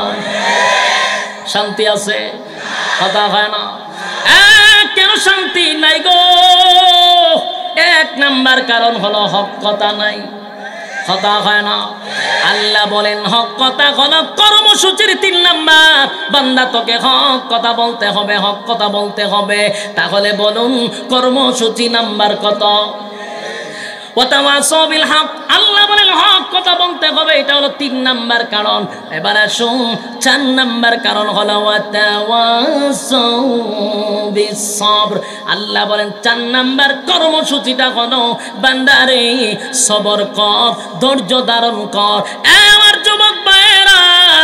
Speaker 2: শান্তি আছে, কথা হয় না। কেন শান্তি নাই গো? এক নাম্বার কারণ হলো হক কথা নাই, কথা হয় না। আল্লাহ বলেন হক কথা হলো কর্মসূচির তিন নাম্বার। বান্দা তোকে হক কথা বলতে হবে, হক কথা বলতে হবে। তাহলে বলুন কর্মসূচি নাম্বার কত? ওয়াতাওয়াসাউ বিল হক। আল্লাহ বলেন হক কথা বলতে হবে, এটা হলো তিন নাম্বার কারণ। এবার আসুন চার নাম্বার কারণ হলো ওয়াতাওয়াসাউ বিস সবর। আল্লাহ বলেন চার নাম্বার কর্মসূচিটা হলো বান্দারে সবর কর, ধৈর্য ধারণ কর। আমার যুবক ভাইয়েরা,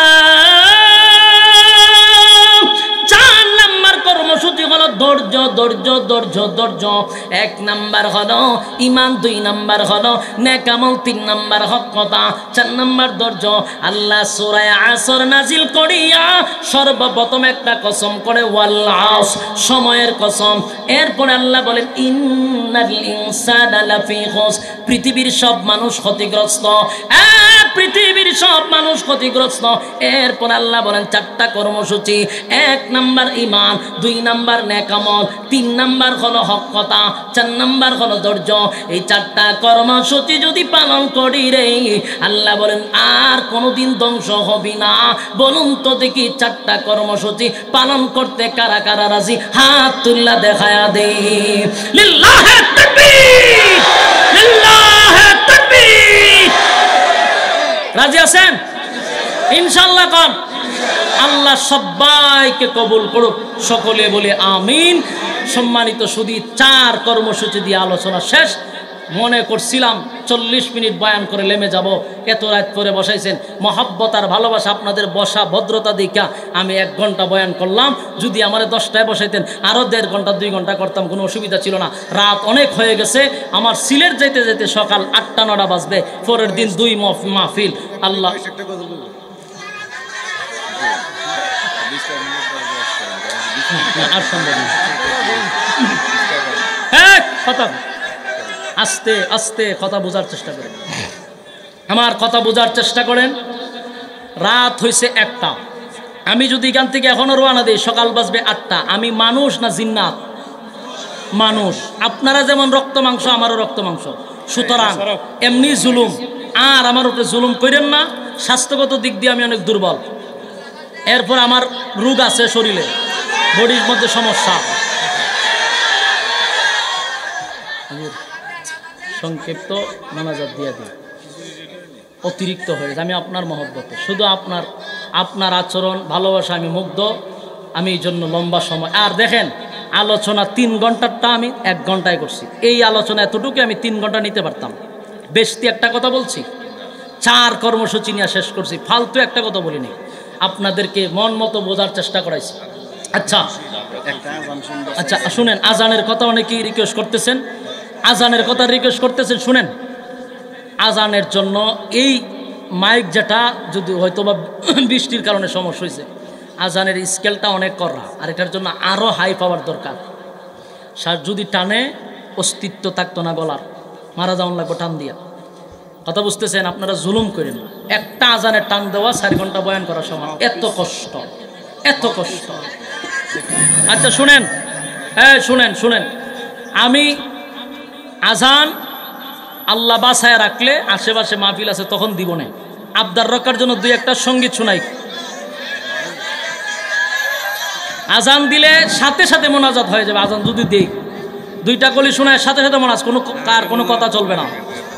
Speaker 2: চার নাম্বার কর্মসূচি হলো ধৈর্য, ধৈর্য, ধৈর্য, ধৈর্য। এক নাম্বার হলো ইমান, দুই নাম্বার হলো নেক আমল, তিন নাম্বার হক কথা, চার নাম্বার ধৈর্য। আল্লাহ সূরা আসর নাজিল করিয়া সর্বপ্রথম একটা কসম করে, ওয়াল আসর, সময়ের কসম। এরপরে আল্লাহ বলেন ইন্নাল ইনসানা লাফি খুসর, পৃথিবীর সব মানুষ ক্ষতিগ্রস্ত। পৃথিবীর পৃথিবীর সব মানুষ ক্ষতিগ্রস্ত। এরপর আল্লাহ বলেন চারটা কর্মসূচি। এক নাম্বার ঈমান, দুই নাম্বার নেক আমল, তিন নাম্বার হলো হক কথা, চার নাম্বার হলো ধৈর্য। এই চারটা কর্মসূচি যদি পালন করি রে, আল্লাহ বলেন আর কোনোদিন ধ্বংস হবি না। বলুন তো দেখি চারটা কর্মসূচি পালন করতে কারা কারা রাজি? হাত তুল্লা দেখায়া দে। লিল্লাহে তাকবীর, লিল্লাহে তাকবীর। রাজি আছেন ইনশাআল্লাহ? কোন আল্লাহ সবাইকে কবুল করুক, সকলে বলে আমিন। সম্মানিত সুধী, চার কর্মসূচি দিয়ে আলোচনা শেষ। মনে করছিলাম চল্লিশ মিনিট বয়ান করে নেমে যাব, এত রাত করে বসাইছেন। মহাব্বত আর ভালোবাসা আপনাদের বসা ভদ্রতা দেখা আমি এক ঘন্টা বয়ান করলাম। যদি আমার দশটায় বসাইতেন আরও দেড় ঘন্টা দুই ঘন্টা করতাম, কোনো অসুবিধা ছিল না। রাত অনেক হয়ে গেছে, আমার সিলেট যেতে যেতে সকাল আটটা নটা বাজবে। পরের দিন দুই মাহফিল। আল্লাহ আর সম্ভব না। হ্যাঁ, কথা আস্তে আস্তে কথা বোঝার চেষ্টা করেন, আমার কথা বোঝার চেষ্টা করেন। রাত হয়েছে একটা, আমি যদি এখান থেকে এখনো রওনা দিই সকাল বাজবে আটটা। আমি মানুষ না জিন্নাত? মানুষ। আপনারা যেমন রক্ত মাংস, আমারও রক্ত মাংস, সুতরাং এমনি জুলুম আর আমার উপরে জুলুম করেন না। স্বাস্থ্যগত দিক দিয়ে আমি অনেক দুর্বল, এরপর আমার রোগ আছে শরীরে, বডির মধ্যে সমস্যা। সংক্ষিপ্ত মোনাজাত দিয়ে দিই, অতিরিক্ত হয়ে যায়। আমি আপনার মহব্বতে, শুধু আপনার আপনার আচরণ ভালোবাসা আমি মুগ্ধ। আমি এই জন্য লম্বা সময়। আর দেখেন আলোচনা তিন ঘন্টারটা আমি এক ঘন্টায় করছি। এই আলোচনা এতটুকু আমি তিন ঘন্টা নিতে পারতাম। বেশি একটা কথা বলছি, চার কর্মসূচি নিয়ে শেষ করছি, ফালতু একটা কথা বলিনি। আপনাদেরকে মন মতো বোঝার চেষ্টা করাইছি। আচ্ছা আচ্ছা শুনেন, আজানের কথা অনেকেই রিকোয়েস্ট করতেছেন, আজানের কথা রিকোয়েস্ট করতেছেন। শুনেন, আজানের জন্য এই মাইক যেটা যদি হয়তো বা বৃষ্টির কারণে সমস্যা হয়েছে, আজানের স্কেলটা অনেক কড়া, আর এটার জন্য আরও হাই পাওয়ার দরকার। সার যদি টানে অস্তিত্ব থাকতো না গলার, মারা যাওয়ান লাগবে টান দিয়া। কথা বুঝতেছেন? আপনারা জুলুম করেন না। একটা আজানের টান দেওয়া চার ঘন্টা বয়ান করার সময় এত কষ্ট, এত কষ্ট। আচ্ছা শুনেন, হ্যাঁ শুনেন শুনেন, আমি আজান আল্লাহ বাসায় রাখলে আশেপাশে মাহফিল আছে তখন দিব না। আবদার রক্ষার জন্য দুই একটা সঙ্গীত শোনাই। আজান দিলে সাথে সাথে মোনাজাত হয়ে যাবে। আজান যদি দেই দুইটা কলি শোনায় সাথে সাথে মোনাজ, কোনো কার কোনো কথা চলবে না।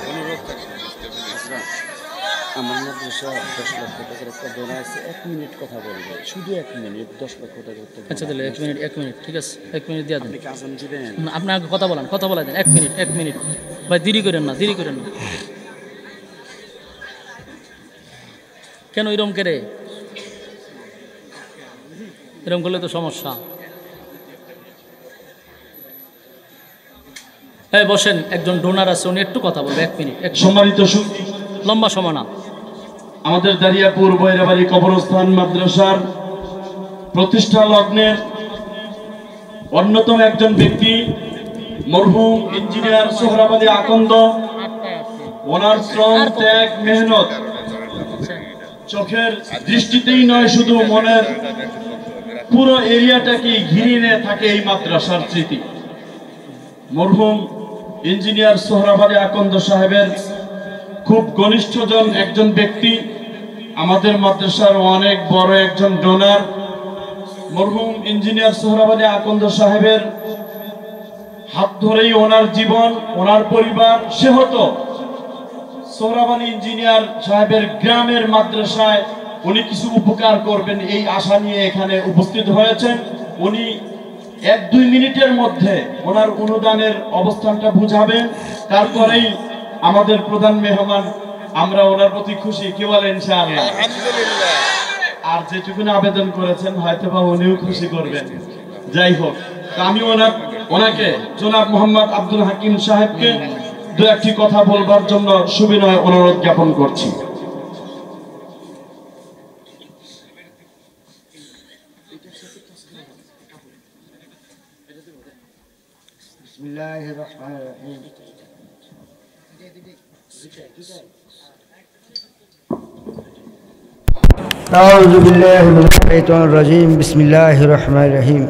Speaker 3: আমার মাদ্রাসা দশ লক্ষ টাকার একটা দোনা আছে, এক মিনিট কথা বলবে, শুধু এক মিনিট, দশ লক্ষ টাকার।
Speaker 2: আচ্ছা তাহলে এক মিনিট এক মিনিট ঠিক আছে, এক মিনিট দিয়ে দেন।
Speaker 3: আজান দিবেন?
Speaker 2: আপনি আগে কথা বলেন, কথা বলে দেন। এক মিনিট এক মিনিট ভাই, দেরি করেন না, দেরি করেন না। কেন এরম করে? এরম করলে তো সমস্যা। হ্যাঁ বসেন, একজন ডোনার আছে, উনি একটু কথা বলবে, এক মিনিট। এক
Speaker 1: সম্মানিত
Speaker 2: লম্বা সময় না।
Speaker 1: আমাদের দারিয়াপুর বৈরাবাড়ি কবরস্থান মাদ্রাসার প্রতিষ্ঠা লগ্নের অন্যতম একজন ব্যক্তি মরহুম ইঞ্জিনিয়ার সোহরাব আলী আকন্দ, ওনার শ্রম ত্যাগ মেহনত চোখের দৃষ্টিতেই নয়, শুধু মনের পুরো এরিয়াটাকে ঘিরে থাকে এই মাদ্রাসার স্মৃতি। মরহুম ইঞ্জিনিয়ার সোহরাব আলী আকন্দ সাহেবের খুব ঘনিষ্ঠজন একজন ব্যক্তি, আমাদের মাদ্রাসার অনেক বড় একজন ডোনার। মরহুম ইঞ্জিনিয়ার সোহরাব আলী আকন্দ সাহেবের হাত ধরেই ওনার জীবন, ওনার পরিবার সে হতো। সোহরাব আলী ইঞ্জিনিয়ার সাহেবের গ্রামের মাদ্রাসায় উনি কিছু উপকার করবেন এই আশা নিয়ে এখানে উপস্থিত হয়েছেন। উনি এক দুই মিনিটের মধ্যে ওনার অনুদানের অবস্থানটা বুঝাবেন, তারপরেই আমাদের প্রধান মেহমান। আমরা ওনার প্রতি খুশি, কি বলেন? ইনশাআল্লাহ, আলহামদুলিল্লাহ। আর যেটুকু আবেদন করেছেন হয়তো বা উনিও খুশি করবেন। যাই হোক, আমি ওনার ওনাকে জনাব মোহাম্মদ আব্দুল হাকিম সাহেবকে দু একটি কথা বলবার জন্য সুবিনয় অনুরোধ জ্ঞাপন করছি।
Speaker 3: বিসমিল্লাহির রহমানির রহিম।
Speaker 4: আউযু বিল্লাহি মিনাশ শাইতানির রাজিম বিসমিল্লাহির রহমানির রহিম।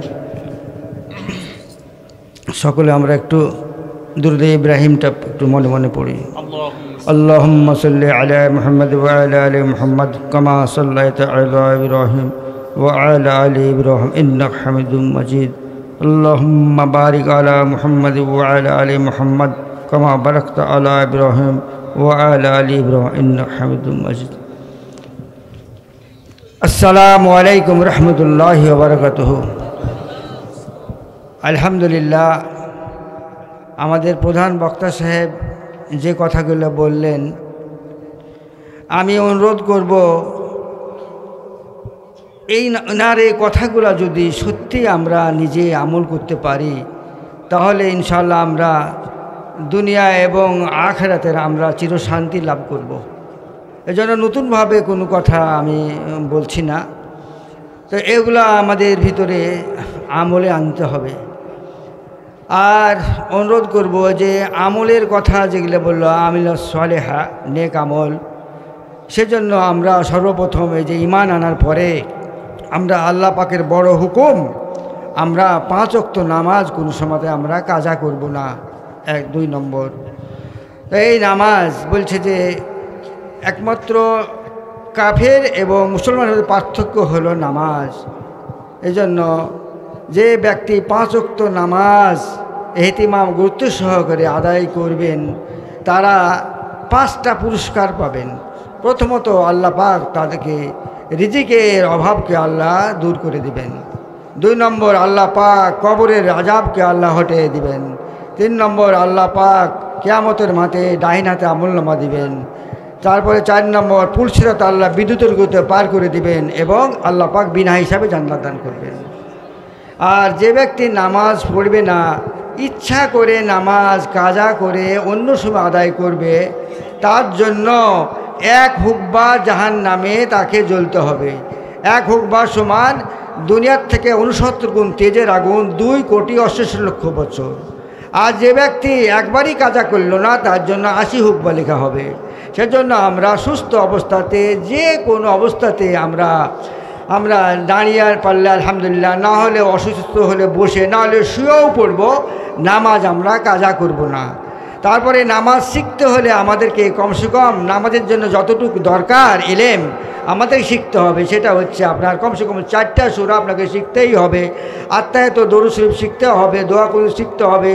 Speaker 4: সকলে আমরা একটু দুরূদ ইব্রাহিমটা একটু মনে মনে পড়ি। আল্লাহুম্মা সাল্লি আলা মুহাম্মাদ ওয়া আলা আলি মুহাম্মাদ কামা সাল্লাইতা আলা ইব্রাহিম ওয়া আলা আলি ইব্রাহিম ইন্নাকা হামিদুম মাজিদ। আল্লাহুম্মা বারিক আলা মুহাম্মাদ ওয়া আলা আলি মুহাম্মাদ কামা বারাকতা আলা ইব্রাহিম ওয়া আলা আলি ইব্রাহিম ইন্নাকা হামিদুম মাজিদ। আসসালামু আলাইকুম রহমতুল্লাহি ওয়া বারাকাতুহু। আলহামদুলিল্লাহ, আমাদের প্রধান বক্তা সাহেব যে কথাগুলো বললেন, আমি অনুরোধ করব এই নার এই কথাগুলো যদি সত্যি আমরা নিজে আমল করতে পারি তাহলে ইনশাআল্লাহ আমরা দুনিয়া এবং আখিরাতের আমরা চিরশান্তি লাভ করব। এজন্য নতুনভাবে কোনো কথা আমি বলছি না, তো এগুলো আমাদের ভিতরে আমলে আনতে হবে। আর অনুরোধ করব যে আমলের কথা যেগুলো বললো আমিল সালেহা নেক আমল, সেজন্য আমরা সর্বপ্রথম এই যে ঈমান আনার পরে আমরা আল্লাহ পাকের বড় হুকুম, আমরা পাঁচ ওয়াক্ত নামাজ কোনো সময় আমরা কাজা করব না। এক দুই নম্বর, এই নামাজ বলছে যে একমাত্র কাফের এবং মুসলমানের পার্থক্য হলো নামাজ। এজন্য যে ব্যক্তি পাঁচ ওয়াক্ত নামাজ ইহতিমাম গুরুত্ব সহকারে আদায় করবেন তারা পাঁচটা পুরস্কার পাবেন। প্রথমত আল্লাহ পাক তাদেরকে রিজিকের অভাবকে আল্লাহ দূর করে দিবেন। দুই নম্বর আল্লাহ পাক কবরের আযাবকে আল্লাহ হটিয়ে দিবেন। তিন নম্বর আল্লাহ পাক কিয়ামতের মাঠে ডাইন হাতে আমলনামা দিবেন। তারপরে চার নম্বর পুলসিরাত আল্লাহ বিদ্যুতের গতিতে পার করে দিবেন এবং আল্লাহ পাক বিনা হিসাবে জান্নাত দান করবেন। আর যে ব্যক্তি নামাজ পড়বে না, ইচ্ছা করে নামাজ কাজা করে অন্য সময় আদায় করবে, তার জন্য এক হুকবা জাহান নামে তাকে জ্বলতে হবে। এক হুকবা সমান দুনিয়ার থেকে উনসত্তর গুণ তেজের আগুন, দুই কোটি অষ্টাশি লক্ষ বছর। আর যে ব্যক্তি একবারই কাজা করল না তার জন্য আশি হুকবা লেখা হবে। সেজন্য আমরা সুস্থ অবস্থাতে যে কোনো অবস্থাতে আমরা আমরা দাঁড়িয়ে পারলে আলহামদুলিল্লাহ, না হলে অসুস্থ হলে বসে, না হলে শুয়েও পড়ব, নামাজ আমরা কাজা করব না। তারপরে নামাজ শিখতে হলে আমাদেরকে কমসে কম নামাজের জন্য যতটুকু দরকার ইলম আমাদের শিখতে হবে, সেটা হচ্ছে আপনার কমসে কম চারটা সূরা আপনাকে শিখতেই হবে। আত্মায় তো দরুদ শরীফ শিখতে হবে, দোয়া করে শিখতে হবে,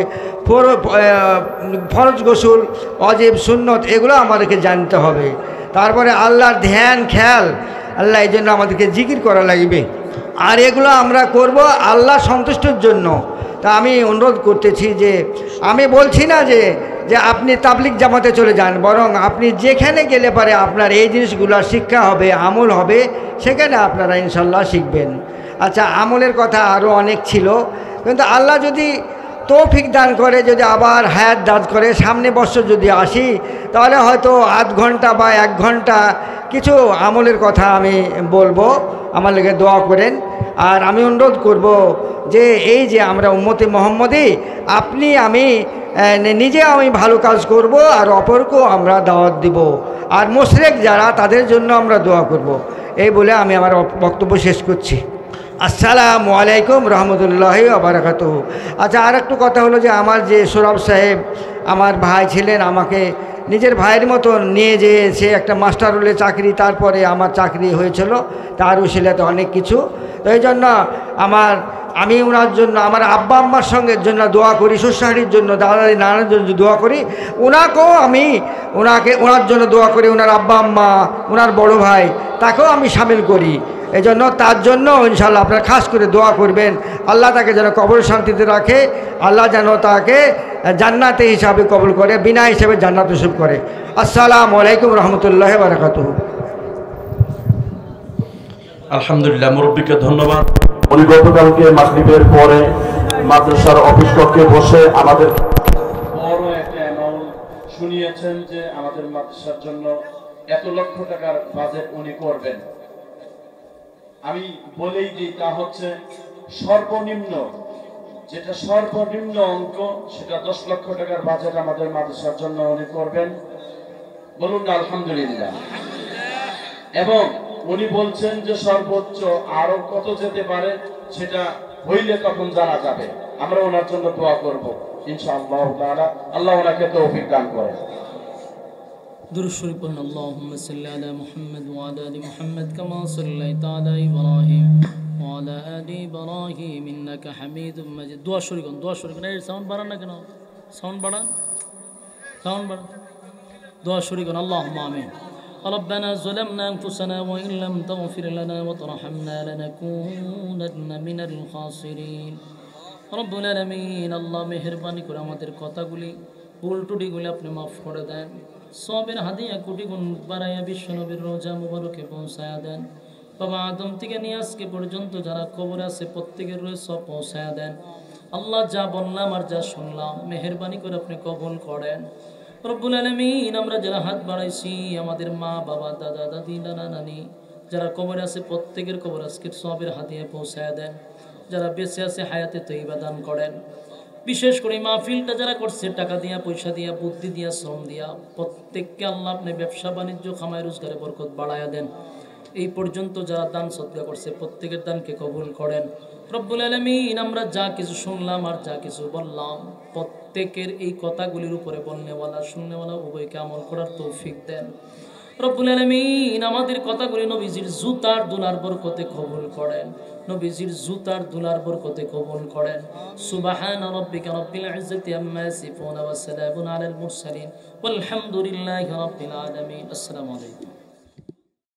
Speaker 4: ফরজ গোসল ওয়াজিব সুন্নত এগুলো আমাদেরকে জানতে হবে। তারপরে আল্লাহর ধ্যান খেয়াল, আল্লাহ এই জন্য আমাদেরকে জিকির করা লাগবে। আর এগুলো আমরা করব আল্লাহ সন্তুষ্টির জন্য। তা আমি অনুরোধ করতেছি যে আমি বলছি না যে যে আপনি তাবলিগ জামাতে চলে যান, বরং আপনি যেখানে গেলে পারে আপনার এই জিনিসগুলো শিক্ষা হবে, আমল হবে, সেখানে আপনারা ইনশাল্লাহ শিখবেন। আচ্ছা, আমলের কথা আরও অনেক ছিল, কিন্তু আল্লাহ যদি তৌফিক দান করে, যদি আবার হায়াত দান করে, সামনে বছর যদি আসি, তাহলে হয়তো আধ ঘন্টা বা এক ঘন্টা কিছু আমলের কথা আমি বলবো, আমার লেগে দোয়া করেন। আর আমি অনুরোধ করব যে এই যে আমরা উম্মতে মুহাম্মদী, আপনি আমি নিজে আমি ভালো কাজ করব আর অপরকেও আমরা দাওয়াত দিব, আর মুশরিক যারা তাদের জন্য আমরা দোয়া করব। এই বলে আমি আমার বক্তব্য শেষ করছি। আসসালামু আলাইকুম রহমতুল্লাহি ওয়া বারাকাতুহু। আচ্ছা, আর একটু কথা হলো যে আমার যে সোরাব সাহেব আমার ভাই ছিলেন, আমাকে নিজের ভাইয়ের মতো নিয়ে যেয়েছে, একটা মাস্টার রোলে চাকরি, তারপরে আমার চাকরি হয়েছিল, তার উশিলাতে অনেক কিছু। তো এই জন্য আমার আমি ওনার জন্য, আমার আব্বা আম্মার সঙ্গে জন্য দোয়া করি, শ্বশুরবাড়ির জন্য, দাদাদি নানার জন্য দোয়া করি, ওনাকেও আমি ওনাকে ওনার জন্য দোয়া করি, ওনার আব্বা আম্মা, ওনার বড় ভাই, তাকেও আমি সামিল করি। এই জন্য তার জন্য ইনশাআল্লাহ আপনারা খাস করে দোয়া করবেন, আল্লাহ তাকে যেন কবর শান্তিতে রাখে, আল্লাহ যেন তাকে জান্নাতে হিসাবে কবুল করে, বিনা হিসাবে জান্নাত নসিব করে। আসসালামু আলাইকুম রহমতুল্লাহি ওয়া বারাকাতুহু।
Speaker 1: আলহামদুলিল্লাহ, মুরব্বীকে ধন্যবাদ। উনি গতকালকে মাগরিবের পরে মাদ্রাসার অফিস কক্ষে বসে আমাদের বড় একটা অ্যামাউন্ট শুনিয়েছেন যে আমাদের মাদ্রাসার জন্য এত লক্ষ টাকার বাজেট উনি করবেন। আমি বলেই দিই, তা হচ্ছে সর্বনিম্ন, যেটা সর্বনিম্ন অঙ্ক সেটা দশ লক্ষ টাকার বাজেট আমাদের মাদ্রাসার জন্য উনি করবেন। বলুন না আলহামদুলিল্লাহ। এবং উনি বলছেন যে সর্বোচ্চ আরো কত যেতে পারে সেটা হইলে তখন জানা যাবে। আমরা ওনার জন্য দোয়া করব ইনশাআল্লাহ তাআলা। আল্লাহ ওনাকে তৌফিক দান করেন।
Speaker 2: درود شریف پڑھنا اللهم صل علی محمد وعلى ال محمد كما صليت على ابراهيم وعلى ال ابراهيم انك حميد مجيد। দোয়া শুরু করুন, দোয়া শুরু করুন। এই সাউন্ড বাড়ান না কেন? সাউন্ড বাড়ান, সাউন্ড বাড়ান। দোয়া শুরু করুন। اللهم آمين। ربنا ظلمنا انفسنا وان لم تغفر لنا وترحمنا لنكونن من الخاسرين। رب العالمين আল্লাহ মেহেরবানি করে আমাদের কথাগুলি ভুল ত্রুটিগুলি আপনি মাফ করে দেন। সবের হাদিয়া কোটি গুণ বাড়াইয়া বিশ্বনবীর রোজা মুবারকে পৌঁছায়া দেন। বাবা আদম থেকে নিয়ে আজকে পর্যন্ত যারা কবরে আছে প্রত্যেকের রোজ সব পৌঁছায়া দেন। আল্লাহ যা বললাম আর যা শুনলাম মেহেরবানি করে আপনি কবুল করেন। রব্বুল আলামিন আমরা যারা হাত বাড়াইছি আমাদের মা বাবা দাদা দাদি নানা নানি যারা কবরে আছে প্রত্যেকের কবর আজকের সবের হাদিয়া পৌঁছায়া দেন। যারা বেঁচে আছে হায়াতে তৈবা দান করেন। বিশেষ করে মাহফিলটা যারা করছে টাকা দিয়া পয়সা দিয়া বুদ্ধি দিয়া শ্রম দিয়া প্রত্যেককে আল্লাহ আপনি ব্যবসা বাণিজ্য খামায় রোজগারে বরকত বাড়ায়া দেন। এই পর্যন্ত যারা দান সদকা করছে প্রত্যেকের দানকে কবুল করেন। রব্বুল আলামিন আমরা যা কিছু শুনলাম আর যা কিছু বললাম প্রত্যেকের এই কথাগুলির উপরে বলনেওয়ালা শুননেওয়ালা উভয়কে আমল করার তৌফিক দেন। রব্বুল আলামিন আমাদের কথাগুলি নবীজির জুতার দুলার বরকতে কবুল করেন। নবীজির জুতার দুলার বরকতে কবুল করেন। সুবহানা রাব্বিকা রাব্বিল ইজ্জাতি আম্মা ইয়াসিফুন ওয়া সালামুন আলাল মুরসালিন ওয়াল হামদুলিল্লাহি রাব্বিল আলামিন। আসসালামু আলাইকুম।